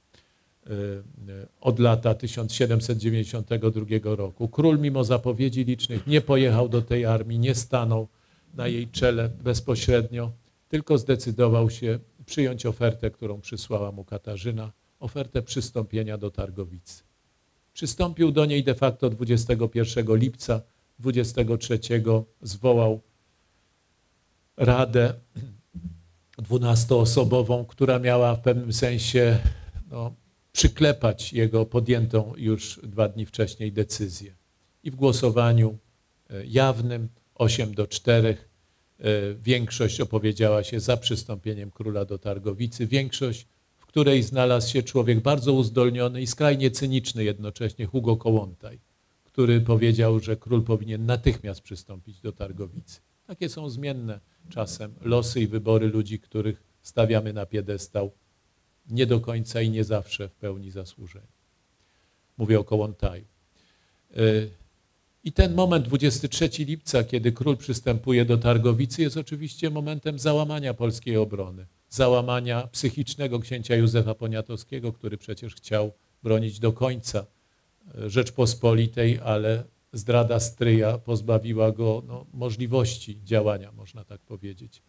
od lata tysiąc siedemset dziewięćdziesiątego drugiego roku. Król mimo zapowiedzi licznych nie pojechał do tej armii, nie stanął na jej czele bezpośrednio, tylko zdecydował się przyjąć ofertę, którą przysłała mu Katarzyna, ofertę przystąpienia do Targowicy. Przystąpił do niej de facto dwudziestego pierwszego lipca, dwudziestego trzeciego zwołał radę dwunastoosobową, która miała w pewnym sensie no, przyklepać jego podjętą już dwa dni wcześniej decyzję. I w głosowaniu jawnym osiem do czterech większość opowiedziała się za przystąpieniem króla do Targowicy. Większość, w której znalazł się człowiek bardzo uzdolniony i skrajnie cyniczny jednocześnie, Hugo Kołłątaj, który powiedział, że król powinien natychmiast przystąpić do Targowicy. Takie są zmienne czasem losy i wybory ludzi, których stawiamy na piedestał nie do końca i nie zawsze w pełni zasłużeni. Mówię o Kołłątaju. I ten moment, dwudziestego trzeciego lipca, kiedy król przystępuje do Targowicy, jest oczywiście momentem załamania polskiej obrony. Załamania psychicznego księcia Józefa Poniatowskiego, który przecież chciał bronić do końca Rzeczpospolitej, ale zdrada stryja pozbawiła go no, możliwości działania, można tak powiedzieć.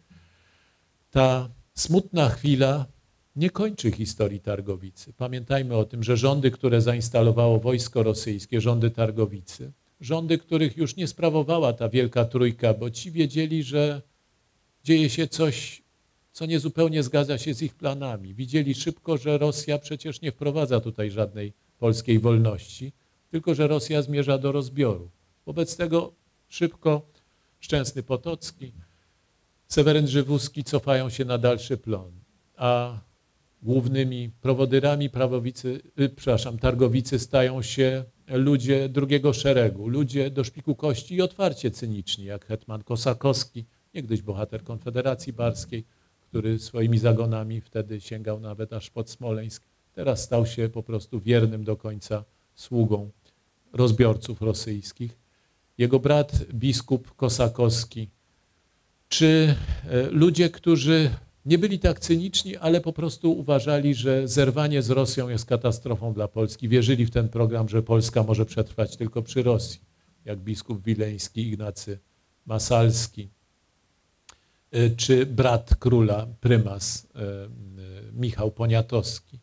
Ta smutna chwila nie kończy historii Targowicy. Pamiętajmy o tym, że rządy, które zainstalowało wojsko rosyjskie, rządy Targowicy, rządy, których już nie sprawowała ta Wielka Trójka, bo ci wiedzieli, że dzieje się coś, co niezupełnie zgadza się z ich planami. Widzieli szybko, że Rosja przecież nie wprowadza tutaj żadnej polskiej wolności, tylko że Rosja zmierza do rozbioru. Wobec tego szybko Szczęsny Potocki, Seweryn Żywuski cofają się na dalszy plon, a głównymi prowodyrami prawowicy, y, przepraszam, Targowicy stają się ludzie drugiego szeregu, ludzie do szpiku kości i otwarcie cyniczni, jak hetman Kosakowski, niegdyś bohater Konfederacji Barskiej, który swoimi zagonami wtedy sięgał nawet aż pod Smoleńsk, teraz stał się po prostu wiernym do końca sługą rozbiorców rosyjskich. Jego brat biskup Kosakowski, czy ludzie, którzy nie byli tak cyniczni, ale po prostu uważali, że zerwanie z Rosją jest katastrofą dla Polski. Wierzyli w ten program, że Polska może przetrwać tylko przy Rosji, jak biskup wileński Ignacy Masalski, czy brat króla, prymas Michał Poniatowski.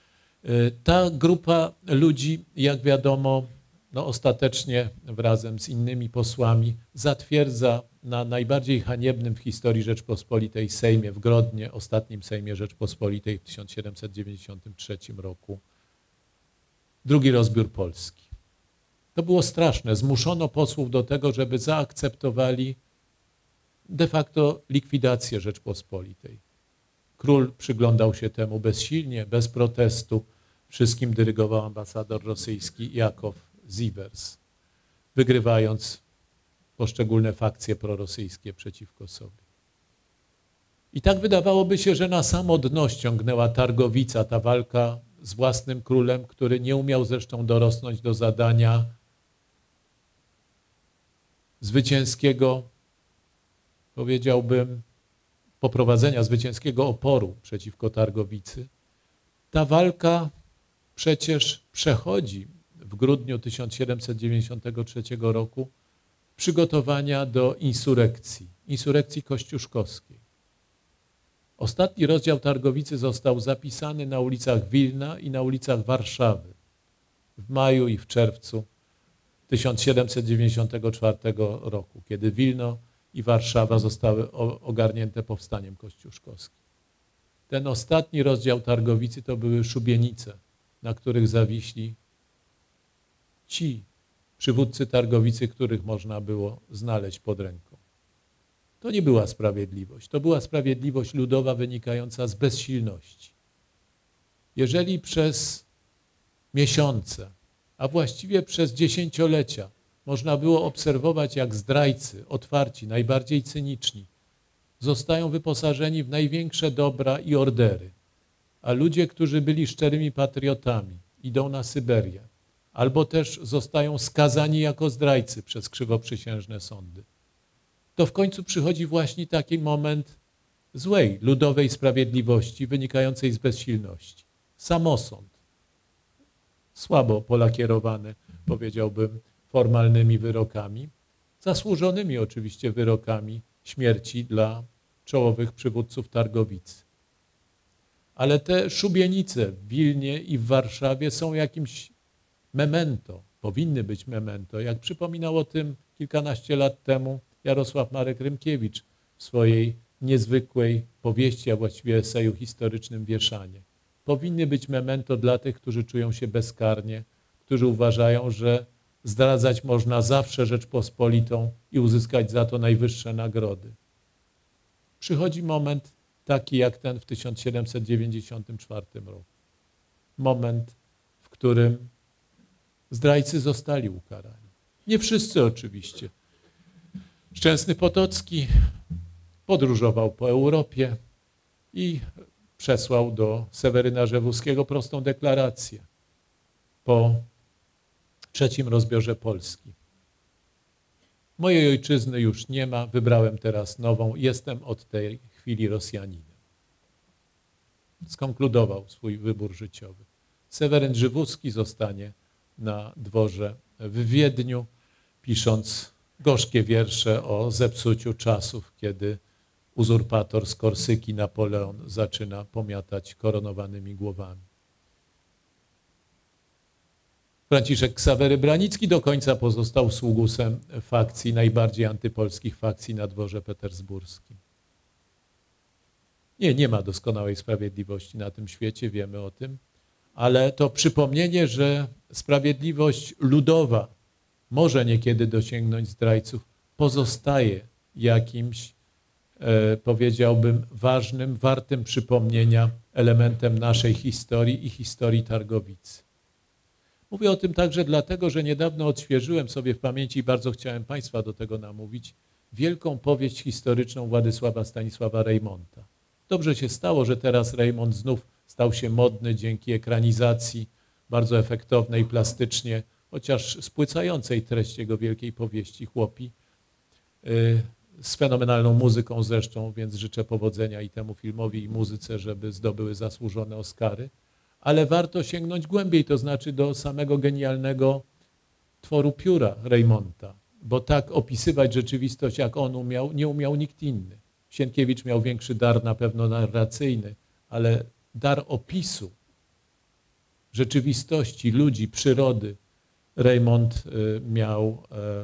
Ta grupa ludzi, jak wiadomo, no ostatecznie wrazem z innymi posłami zatwierdza na najbardziej haniebnym w historii Rzeczpospolitej Sejmie w Grodnie, ostatnim Sejmie Rzeczpospolitej w tysiąc siedemset dziewięćdziesiątym trzecim roku, drugi rozbiór Polski. To było straszne. Zmuszono posłów do tego, żeby zaakceptowali de facto likwidację Rzeczpospolitej. Król przyglądał się temu bezsilnie, bez protestu. Wszystkim dyrygował ambasador rosyjski Jakow Zivers, wygrywając poszczególne fakcje prorosyjskie przeciwko sobie. I tak wydawałoby się, że na samo dno ściągnęła Targowica, ta walka z własnym królem, który nie umiał zresztą dorosnąć do zadania zwycięskiego, powiedziałbym, poprowadzenia zwycięskiego oporu przeciwko Targowicy. Ta walka przecież przechodzi w grudniu tysiąc siedemset dziewięćdziesiątego trzeciego roku przygotowania do insurekcji, insurekcji kościuszkowskiej. Ostatni rozdział Targowicy został zapisany na ulicach Wilna i na ulicach Warszawy w maju i w czerwcu tysiąc siedemset dziewięćdziesiątego czwartego roku, kiedy Wilno i Warszawa zostały ogarnięte powstaniem kościuszkowskim. Ten ostatni rozdział Targowicy to były szubienice, na których zawiśli ci przywódcy Targowicy, których można było znaleźć pod ręką. To nie była sprawiedliwość, to była sprawiedliwość ludowa wynikająca z bezsilności. Jeżeli przez miesiące, a właściwie przez dziesięciolecia można było obserwować, jak zdrajcy, otwarci, najbardziej cyniczni, zostają wyposażeni w największe dobra i ordery, a ludzie, którzy byli szczerymi patriotami, idą na Syberię, albo też zostają skazani jako zdrajcy przez krzywoprzysiężne sądy, to w końcu przychodzi właśnie taki moment złej, ludowej sprawiedliwości wynikającej z bezsilności. Samosąd, słabo polakierowany, powiedziałbym, formalnymi wyrokami, zasłużonymi oczywiście wyrokami śmierci dla czołowych przywódców Targowicy. Ale te szubienice w Wilnie i w Warszawie są jakimś memento, powinny być memento, jak przypominał o tym kilkanaście lat temu Jarosław Marek Rymkiewicz w swojej niezwykłej powieści, a właściwie eseju historycznym Wieszanie. Powinny być memento dla tych, którzy czują się bezkarnie, którzy uważają, że zdradzać można zawsze Rzeczpospolitą i uzyskać za to najwyższe nagrody. Przychodzi moment taki jak ten w tysiąc siedemset dziewięćdziesiątym czwartym roku. Moment, w którym zdrajcy zostali ukarani. Nie wszyscy oczywiście. Szczęsny Potocki podróżował po Europie i przesłał do Seweryna Rzewuskiego prostą deklarację po trzecim rozbiorze Polski. Mojej ojczyzny już nie ma, wybrałem teraz nową, jestem od tej chwili Rosjaninem. Skonkludował swój wybór życiowy. Seweryn Żywuski zostanie na dworze w Wiedniu, pisząc gorzkie wiersze o zepsuciu czasów, kiedy uzurpator z Korsyki, Napoleon, zaczyna pomiatać koronowanymi głowami. Franciszek Ksawery Branicki do końca pozostał sługusem fakcji, najbardziej antypolskich fakcji na dworze petersburskim. Nie, nie ma doskonałej sprawiedliwości na tym świecie, wiemy o tym, ale to przypomnienie, że sprawiedliwość ludowa może niekiedy dosięgnąć zdrajców, pozostaje jakimś, e, powiedziałbym, ważnym, wartym przypomnienia elementem naszej historii i historii Targowicy. Mówię o tym także dlatego, że niedawno odświeżyłem sobie w pamięci i bardzo chciałem Państwa do tego namówić wielką powieść historyczną Władysława Stanisława Reymonta. Dobrze się stało, że teraz Reymont znów stał się modny dzięki ekranizacji bardzo efektownej, plastycznie, chociaż spłycającej treść jego wielkiej powieści Chłopi, z fenomenalną muzyką zresztą, więc życzę powodzenia i temu filmowi, i muzyce, żeby zdobyły zasłużone Oscary. Ale warto sięgnąć głębiej, to znaczy do samego genialnego tworu pióra Reymonta, bo tak opisywać rzeczywistość, jak on umiał, nie umiał nikt inny. Sienkiewicz miał większy dar na pewno narracyjny, ale dar opisu rzeczywistości, ludzi, przyrody, Reymont miał,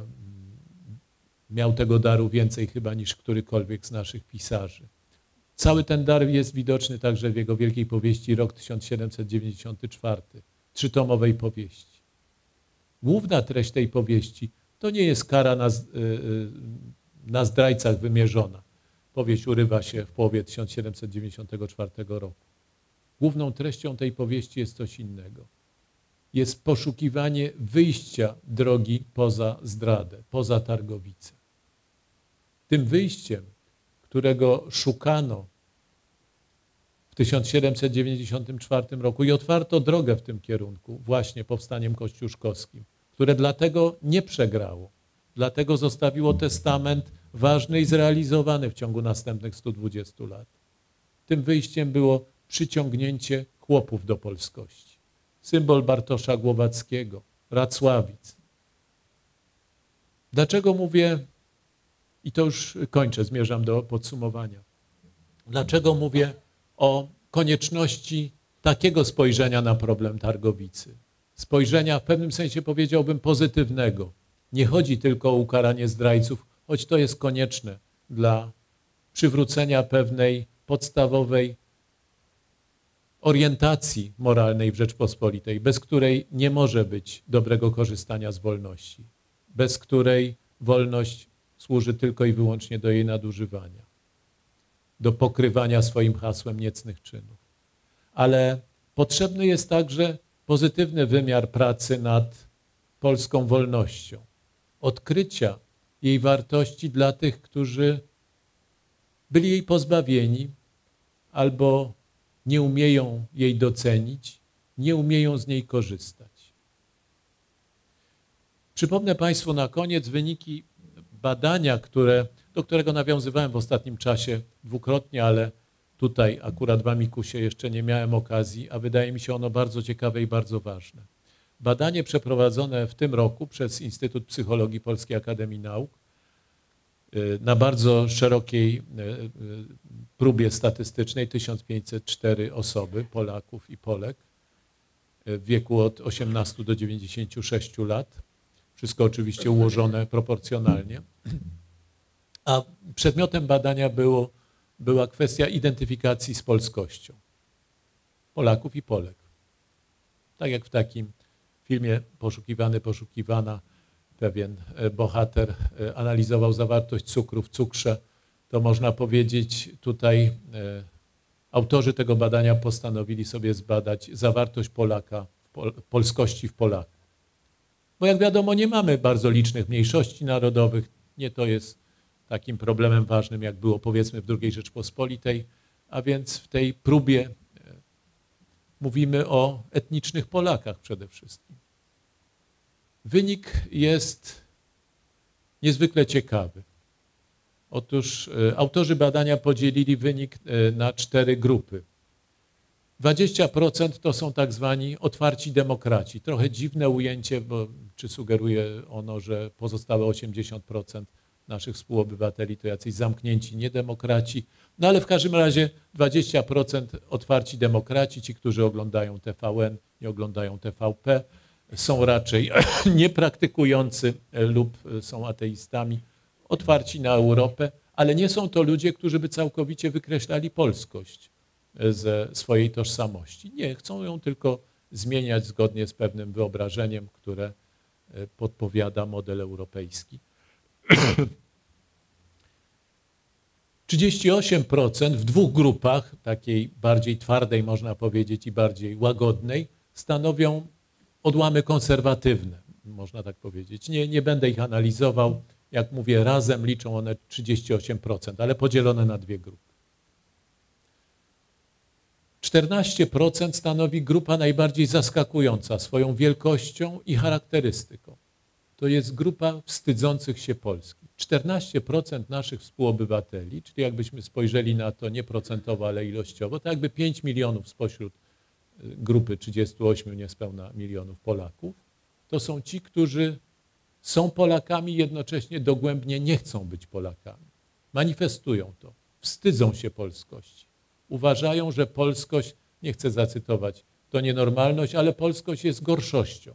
miał tego daru więcej chyba niż którykolwiek z naszych pisarzy. Cały ten dar jest widoczny także w jego wielkiej powieści Rok tysiąc siedemset dziewięćdziesiąty czwarty, trzytomowej powieści. Główna treść tej powieści to nie jest kara na, na zdrajcach wymierzona. Powieść urywa się w połowie tysiąc siedemset dziewięćdziesiątego czwartego roku. Główną treścią tej powieści jest coś innego. Jest poszukiwanie wyjścia drogi poza zdradę, poza Targowicę. Tym wyjściem, którego szukano w tysiąc siedemset dziewięćdziesiątym czwartym roku i otwarto drogę w tym kierunku właśnie powstaniem kościuszkowskim, które dlatego nie przegrało, dlatego zostawiło testament ważny i zrealizowany w ciągu następnych stu dwudziestu lat. Tym wyjściem było przyciągnięcie chłopów do polskości. Symbol Bartosza Głowackiego, Racławic. Dlaczego mówię, i to już kończę, zmierzam do podsumowania, dlaczego mówię o konieczności takiego spojrzenia na problem Targowicy? Spojrzenia w pewnym sensie powiedziałbym pozytywnego. Nie chodzi tylko o ukaranie zdrajców, choć to jest konieczne dla przywrócenia pewnej podstawowej orientacji moralnej w Rzeczpospolitej, bez której nie może być dobrego korzystania z wolności, bez której wolność służy tylko i wyłącznie do jej nadużywania, do pokrywania swoim hasłem niecnych czynów. Ale potrzebny jest także pozytywny wymiar pracy nad polską wolnością, odkrycia jej wartości dla tych, którzy byli jej pozbawieni albo nie umieją jej docenić, nie umieją z niej korzystać. Przypomnę Państwu na koniec wyniki badania, które, do którego nawiązywałem w ostatnim czasie dwukrotnie, ale tutaj akurat w Amikusie jeszcze nie miałem okazji, a wydaje mi się ono bardzo ciekawe i bardzo ważne. Badanie przeprowadzone w tym roku przez Instytut Psychologii Polskiej Akademii Nauk na bardzo szerokiej próbie statystycznej, tysiąc pięćset cztery osoby, Polaków i Polek, w wieku od osiemnastu do dziewięćdziesięciu sześciu lat. Wszystko oczywiście ułożone proporcjonalnie. A przedmiotem badania było, była kwestia identyfikacji z polskością Polaków i Polek. Tak jak w takim filmie Poszukiwany, poszukiwana, pewien bohater analizował zawartość cukru w cukrze, to można powiedzieć tutaj autorzy tego badania postanowili sobie zbadać zawartość Polaka, w pol polskości w Polaku. Bo jak wiadomo, nie mamy bardzo licznych mniejszości narodowych, nie to jest takim problemem ważnym, jak było powiedzmy w drugiej Rzeczpospolitej, a więc w tej próbie mówimy o etnicznych Polakach przede wszystkim. Wynik jest niezwykle ciekawy. Otóż autorzy badania podzielili wynik na cztery grupy. dwadzieścia procent to są tak zwani otwarci demokraci. Trochę dziwne ujęcie, bo czy sugeruje ono, że pozostałe osiemdziesiąt procent naszych współobywateli to jacyś zamknięci niedemokraci. No ale w każdym razie dwadzieścia procent otwarci demokraci, ci, którzy oglądają T V N, nie oglądają T V P, są raczej niepraktykujący lub są ateistami, otwarci na Europę, ale nie są to ludzie, którzy by całkowicie wykreślali polskość ze swojej tożsamości. Nie, chcą ją tylko zmieniać zgodnie z pewnym wyobrażeniem, które podpowiada model europejski. trzydzieści osiem procent w dwóch grupach, takiej bardziej twardej można powiedzieć i bardziej łagodnej, stanowią odłamy konserwatywne, można tak powiedzieć. Nie, nie będę ich analizował, jak mówię, razem liczą one trzydzieści osiem procent, ale podzielone na dwie grupy. czternaście procent stanowi grupa najbardziej zaskakująca swoją wielkością i charakterystyką. To jest grupa wstydzących się Polski. czternaście procent naszych współobywateli, czyli jakbyśmy spojrzeli na to nie procentowo, ale ilościowo, to jakby pięć milionów spośród grupy trzydziestu ośmiu niespełna milionów Polaków, to są ci, którzy są Polakami, jednocześnie dogłębnie nie chcą być Polakami. Manifestują to, wstydzą się polskości. Uważają, że polskość, nie chcę zacytować, to nienormalność, ale polskość jest gorszością.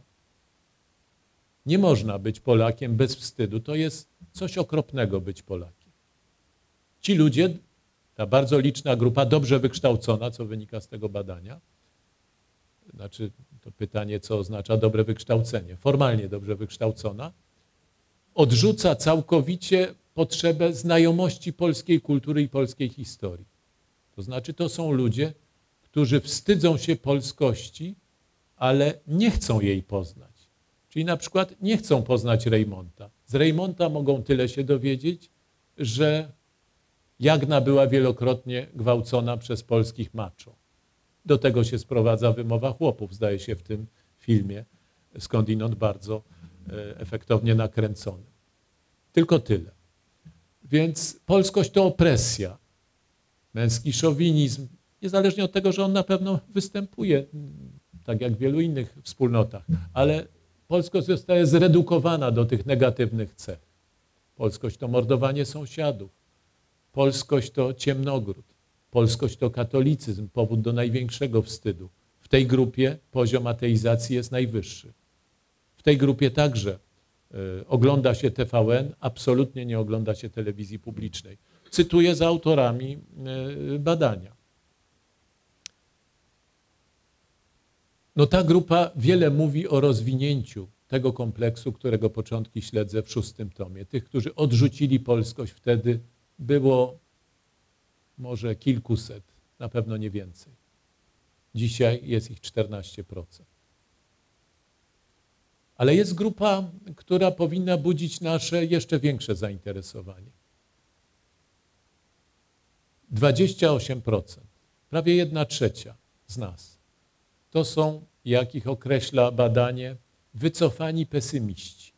Nie można być Polakiem bez wstydu. To jest coś okropnego być Polakiem. Ci ludzie, ta bardzo liczna grupa, dobrze wykształcona, co wynika z tego badania, znaczy to pytanie, co oznacza dobre wykształcenie, formalnie dobrze wykształcona, odrzuca całkowicie potrzebę znajomości polskiej kultury i polskiej historii. To znaczy to są ludzie, którzy wstydzą się polskości, ale nie chcą jej poznać. Czyli na przykład nie chcą poznać Rejmonta. Z Rejmonta mogą tyle się dowiedzieć, że Jagna była wielokrotnie gwałcona przez polskich macho. Do tego się sprowadza wymowa chłopów, zdaje się w tym filmie, skądinąd bardzo efektownie nakręcony. Tylko tyle. Więc polskość to opresja, męski szowinizm, niezależnie od tego, że on na pewno występuje, tak jak w wielu innych wspólnotach, ale polskość zostaje zredukowana do tych negatywnych cech. Polskość to mordowanie sąsiadów, polskość to ciemnogród, polskość to katolicyzm, powód do największego wstydu. W tej grupie poziom ateizacji jest najwyższy. W tej grupie także y, ogląda się T V N, absolutnie nie ogląda się telewizji publicznej. Cytuję za autorami y, badania. No ta grupa wiele mówi o rozwinięciu tego kompleksu, którego początki śledzę w szóstym tomie. Tych, którzy odrzucili polskość, wtedy było może kilkuset, na pewno nie więcej. Dzisiaj jest ich czternaście procent. Ale jest grupa, która powinna budzić nasze jeszcze większe zainteresowanie. dwadzieścia osiem procent, prawie jedna trzecia z nas. To są, jak ich określa badanie, wycofani pesymiści.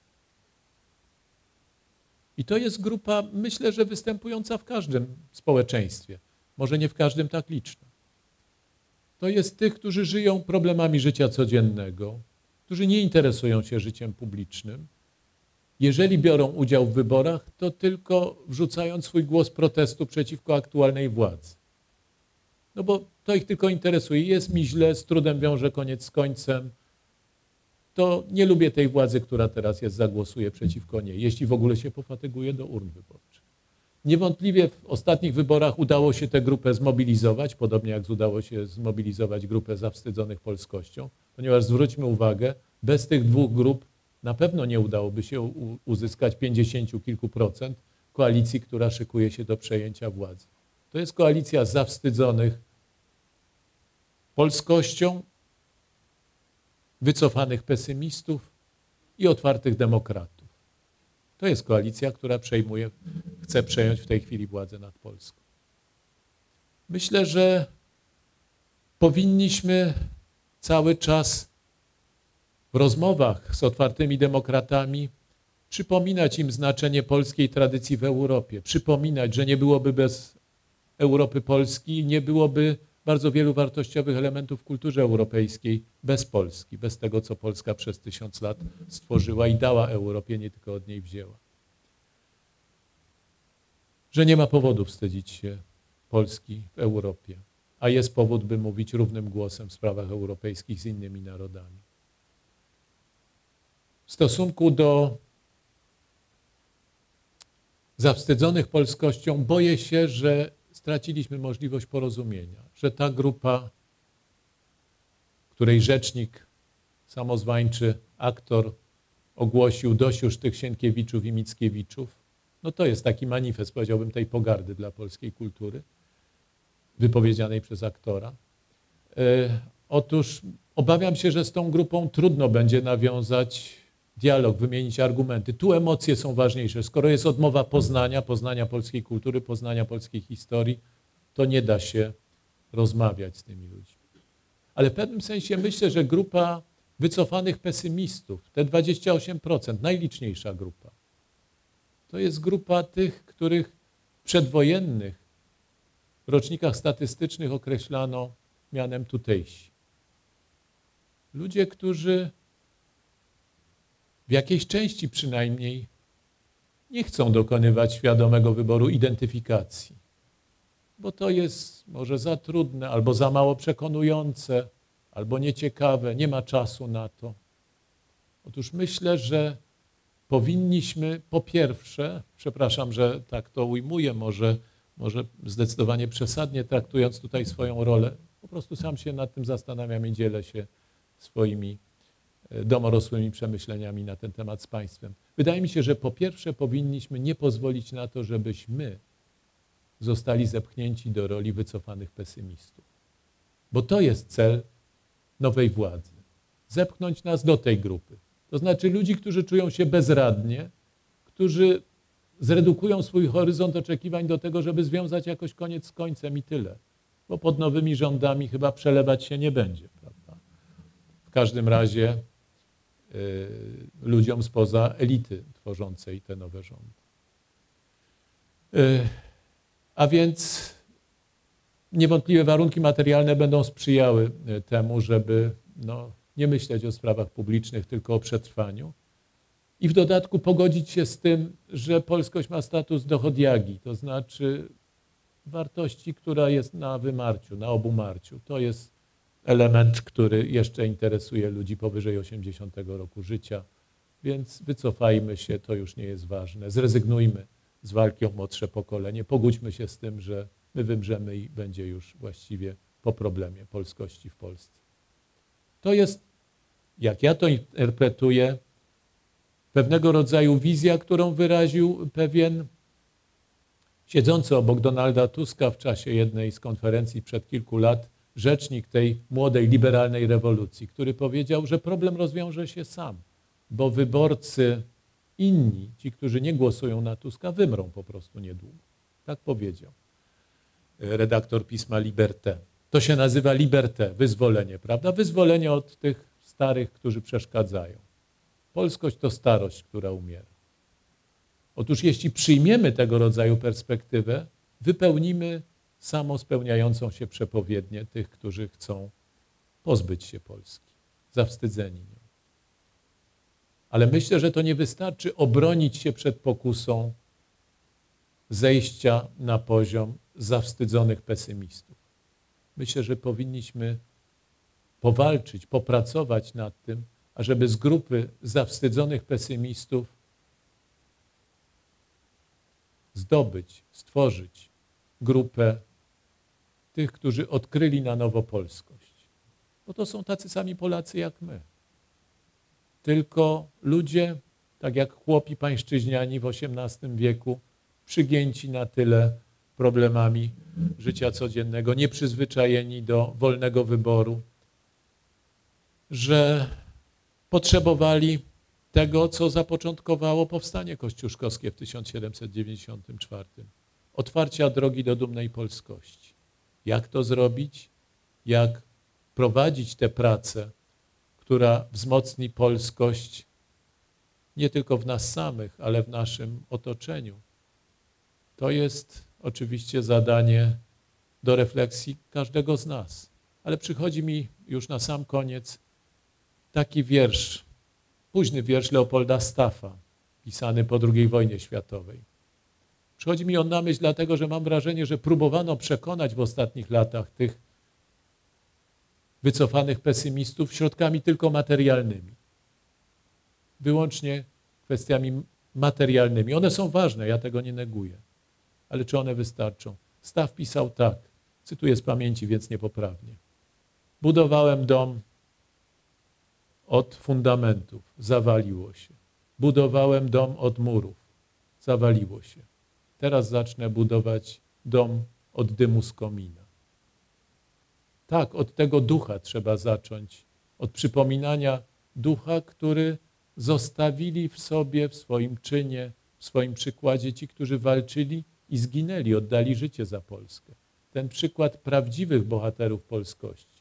I to jest grupa, myślę, że występująca w każdym społeczeństwie, może nie w każdym tak liczna. To jest tych, którzy żyją problemami życia codziennego, którzy nie interesują się życiem publicznym. Jeżeli biorą udział w wyborach, to tylko wrzucając swój głos protestu przeciwko aktualnej władzy. No bo to ich tylko interesuje. Jest mi źle, z trudem wiążę koniec z końcem. To nie lubię tej władzy, która teraz jest, zagłosuję przeciwko niej, jeśli w ogóle się pofatyguje do urn wyborczych. Niewątpliwie w ostatnich wyborach udało się tę grupę zmobilizować, podobnie jak udało się zmobilizować grupę zawstydzonych polskością, ponieważ zwróćmy uwagę, bez tych dwóch grup na pewno nie udałoby się uzyskać pięćdziesięciu kilku procent koalicji, która szykuje się do przejęcia władzy. To jest koalicja zawstydzonych polskością, wycofanych pesymistów i otwartych demokratów. To jest koalicja, która przejmuje, chce przejąć w tej chwili władzę nad Polską. Myślę, że powinniśmy cały czas w rozmowach z otwartymi demokratami przypominać im znaczenie polskiej tradycji w Europie, przypominać, że nie byłoby bez Europy Polski, nie byłoby bardzo wielu wartościowych elementów w kulturze europejskiej bez Polski, bez tego, co Polska przez tysiąc lat stworzyła i dała Europie, nie tylko od niej wzięła. Że nie ma powodu wstydzić się Polski w Europie, a jest powód, by mówić równym głosem w sprawach europejskich z innymi narodami. W stosunku do zawstydzonych polskością boję się, że straciliśmy możliwość porozumienia, że ta grupa, której rzecznik samozwańczy, aktor ogłosił dość już tych Sienkiewiczów i Mickiewiczów, no to jest taki manifest, powiedziałbym, tej pogardy dla polskiej kultury, wypowiedzianej przez aktora. E, otóż obawiam się, że z tą grupą trudno będzie nawiązać dialog, wymienić argumenty. Tu emocje są ważniejsze. Skoro jest odmowa poznania, poznania polskiej kultury, poznania polskiej historii, to nie da się rozmawiać z tymi ludźmi. Ale w pewnym sensie myślę, że grupa wycofanych pesymistów, te dwadzieścia osiem procent, najliczniejsza grupa, to jest grupa tych, których w przedwojennych rocznikach statystycznych określano mianem tutejsi. Ludzie, którzy w jakiejś części przynajmniej nie chcą dokonywać świadomego wyboru identyfikacji, bo to jest może za trudne, albo za mało przekonujące, albo nieciekawe, nie ma czasu na to. Otóż myślę, że powinniśmy po pierwsze, przepraszam, że tak to ujmuję, może, może zdecydowanie przesadnie traktując tutaj swoją rolę, po prostu sam się nad tym zastanawiam i dzielę się swoimi domorosłymi przemyśleniami na ten temat z Państwem. Wydaje mi się, że po pierwsze powinniśmy nie pozwolić na to, żebyśmy zostali zepchnięci do roli wycofanych pesymistów. Bo to jest cel nowej władzy. Zepchnąć nas do tej grupy. To znaczy ludzi, którzy czują się bezradnie, którzy zredukują swój horyzont oczekiwań do tego, żeby związać jakoś koniec z końcem i tyle. Bo pod nowymi rządami chyba przelewać się nie będzie, prawda? W każdym razie y, ludziom spoza elity tworzącej te nowe rządy. Y, a więc niewątpliwie warunki materialne będą sprzyjały temu, żeby no, nie myśleć o sprawach publicznych, tylko o przetrwaniu. I w dodatku pogodzić się z tym, że polskość ma status dochodiagi, to znaczy wartości, która jest na wymarciu, na obumarciu. To jest element, który jeszcze interesuje ludzi powyżej osiemdziesiątego roku życia, więc wycofajmy się, to już nie jest ważne. Zrezygnujmy z walki o młodsze pokolenie, pogódźmy się z tym, że my wymrzemy i będzie już właściwie po problemie polskości w Polsce. To jest, jak ja to interpretuję, pewnego rodzaju wizja, którą wyraził pewien siedzący obok Donalda Tuska w czasie jednej z konferencji przed kilku lat rzecznik tej młodej, liberalnej rewolucji, który powiedział, że problem rozwiąże się sam, bo wyborcy inni, ci, którzy nie głosują na Tuska, wymrą po prostu niedługo. Tak powiedział redaktor pisma Liberté. To się nazywa Liberté, wyzwolenie, prawda? Wyzwolenie od tych starych, którzy przeszkadzają. Polskość to starość, która umiera. Otóż jeśli przyjmiemy tego rodzaju perspektywę, wypełnimy samospełniającą się przepowiednię tych, którzy chcą pozbyć się Polski, zawstydzeni nią. Ale myślę, że to nie wystarczy obronić się przed pokusą zejścia na poziom zawstydzonych pesymistów. Myślę, że powinniśmy powalczyć, popracować nad tym, ażeby z grupy zawstydzonych pesymistów zdobyć, stworzyć grupę tych, którzy odkryli na nowo polskość. Bo to są tacy sami Polacy jak my. Tylko ludzie, tak jak chłopi pańszczyźniani w osiemnastym wieku, przygięci na tyle problemami życia codziennego, nieprzyzwyczajeni do wolnego wyboru, że potrzebowali tego, co zapoczątkowało powstanie kościuszkowskie w tysiąc siedemset dziewięćdziesiątym czwartym. Otwarcia drogi do dumnej polskości. Jak to zrobić? Jak prowadzić tę pracę, która wzmocni polskość nie tylko w nas samych, ale w naszym otoczeniu. To jest oczywiście zadanie do refleksji każdego z nas. Ale przychodzi mi już na sam koniec taki wiersz, późny wiersz Leopolda Staffa, pisany po drugiej wojnie światowej. Przychodzi mi on na myśl dlatego, że mam wrażenie, że próbowano przekonać w ostatnich latach tych wycofanych pesymistów środkami tylko materialnymi. Wyłącznie kwestiami materialnymi. One są ważne, ja tego nie neguję. Ale czy one wystarczą? Staff pisał tak, cytuję z pamięci, więc niepoprawnie. Budowałem dom od fundamentów, zawaliło się. Budowałem dom od murów, zawaliło się. Teraz zacznę budować dom od dymu z komina. Tak, od tego ducha trzeba zacząć, od przypominania ducha, który zostawili w sobie, w swoim czynie, w swoim przykładzie ci, którzy walczyli i zginęli, oddali życie za Polskę. Ten przykład prawdziwych bohaterów polskości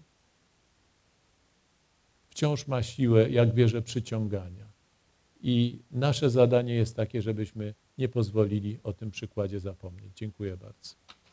wciąż ma siłę, jak wierzę, przyciągania. I nasze zadanie jest takie, żebyśmy nie pozwolili o tym przykładzie zapomnieć. Dziękuję bardzo.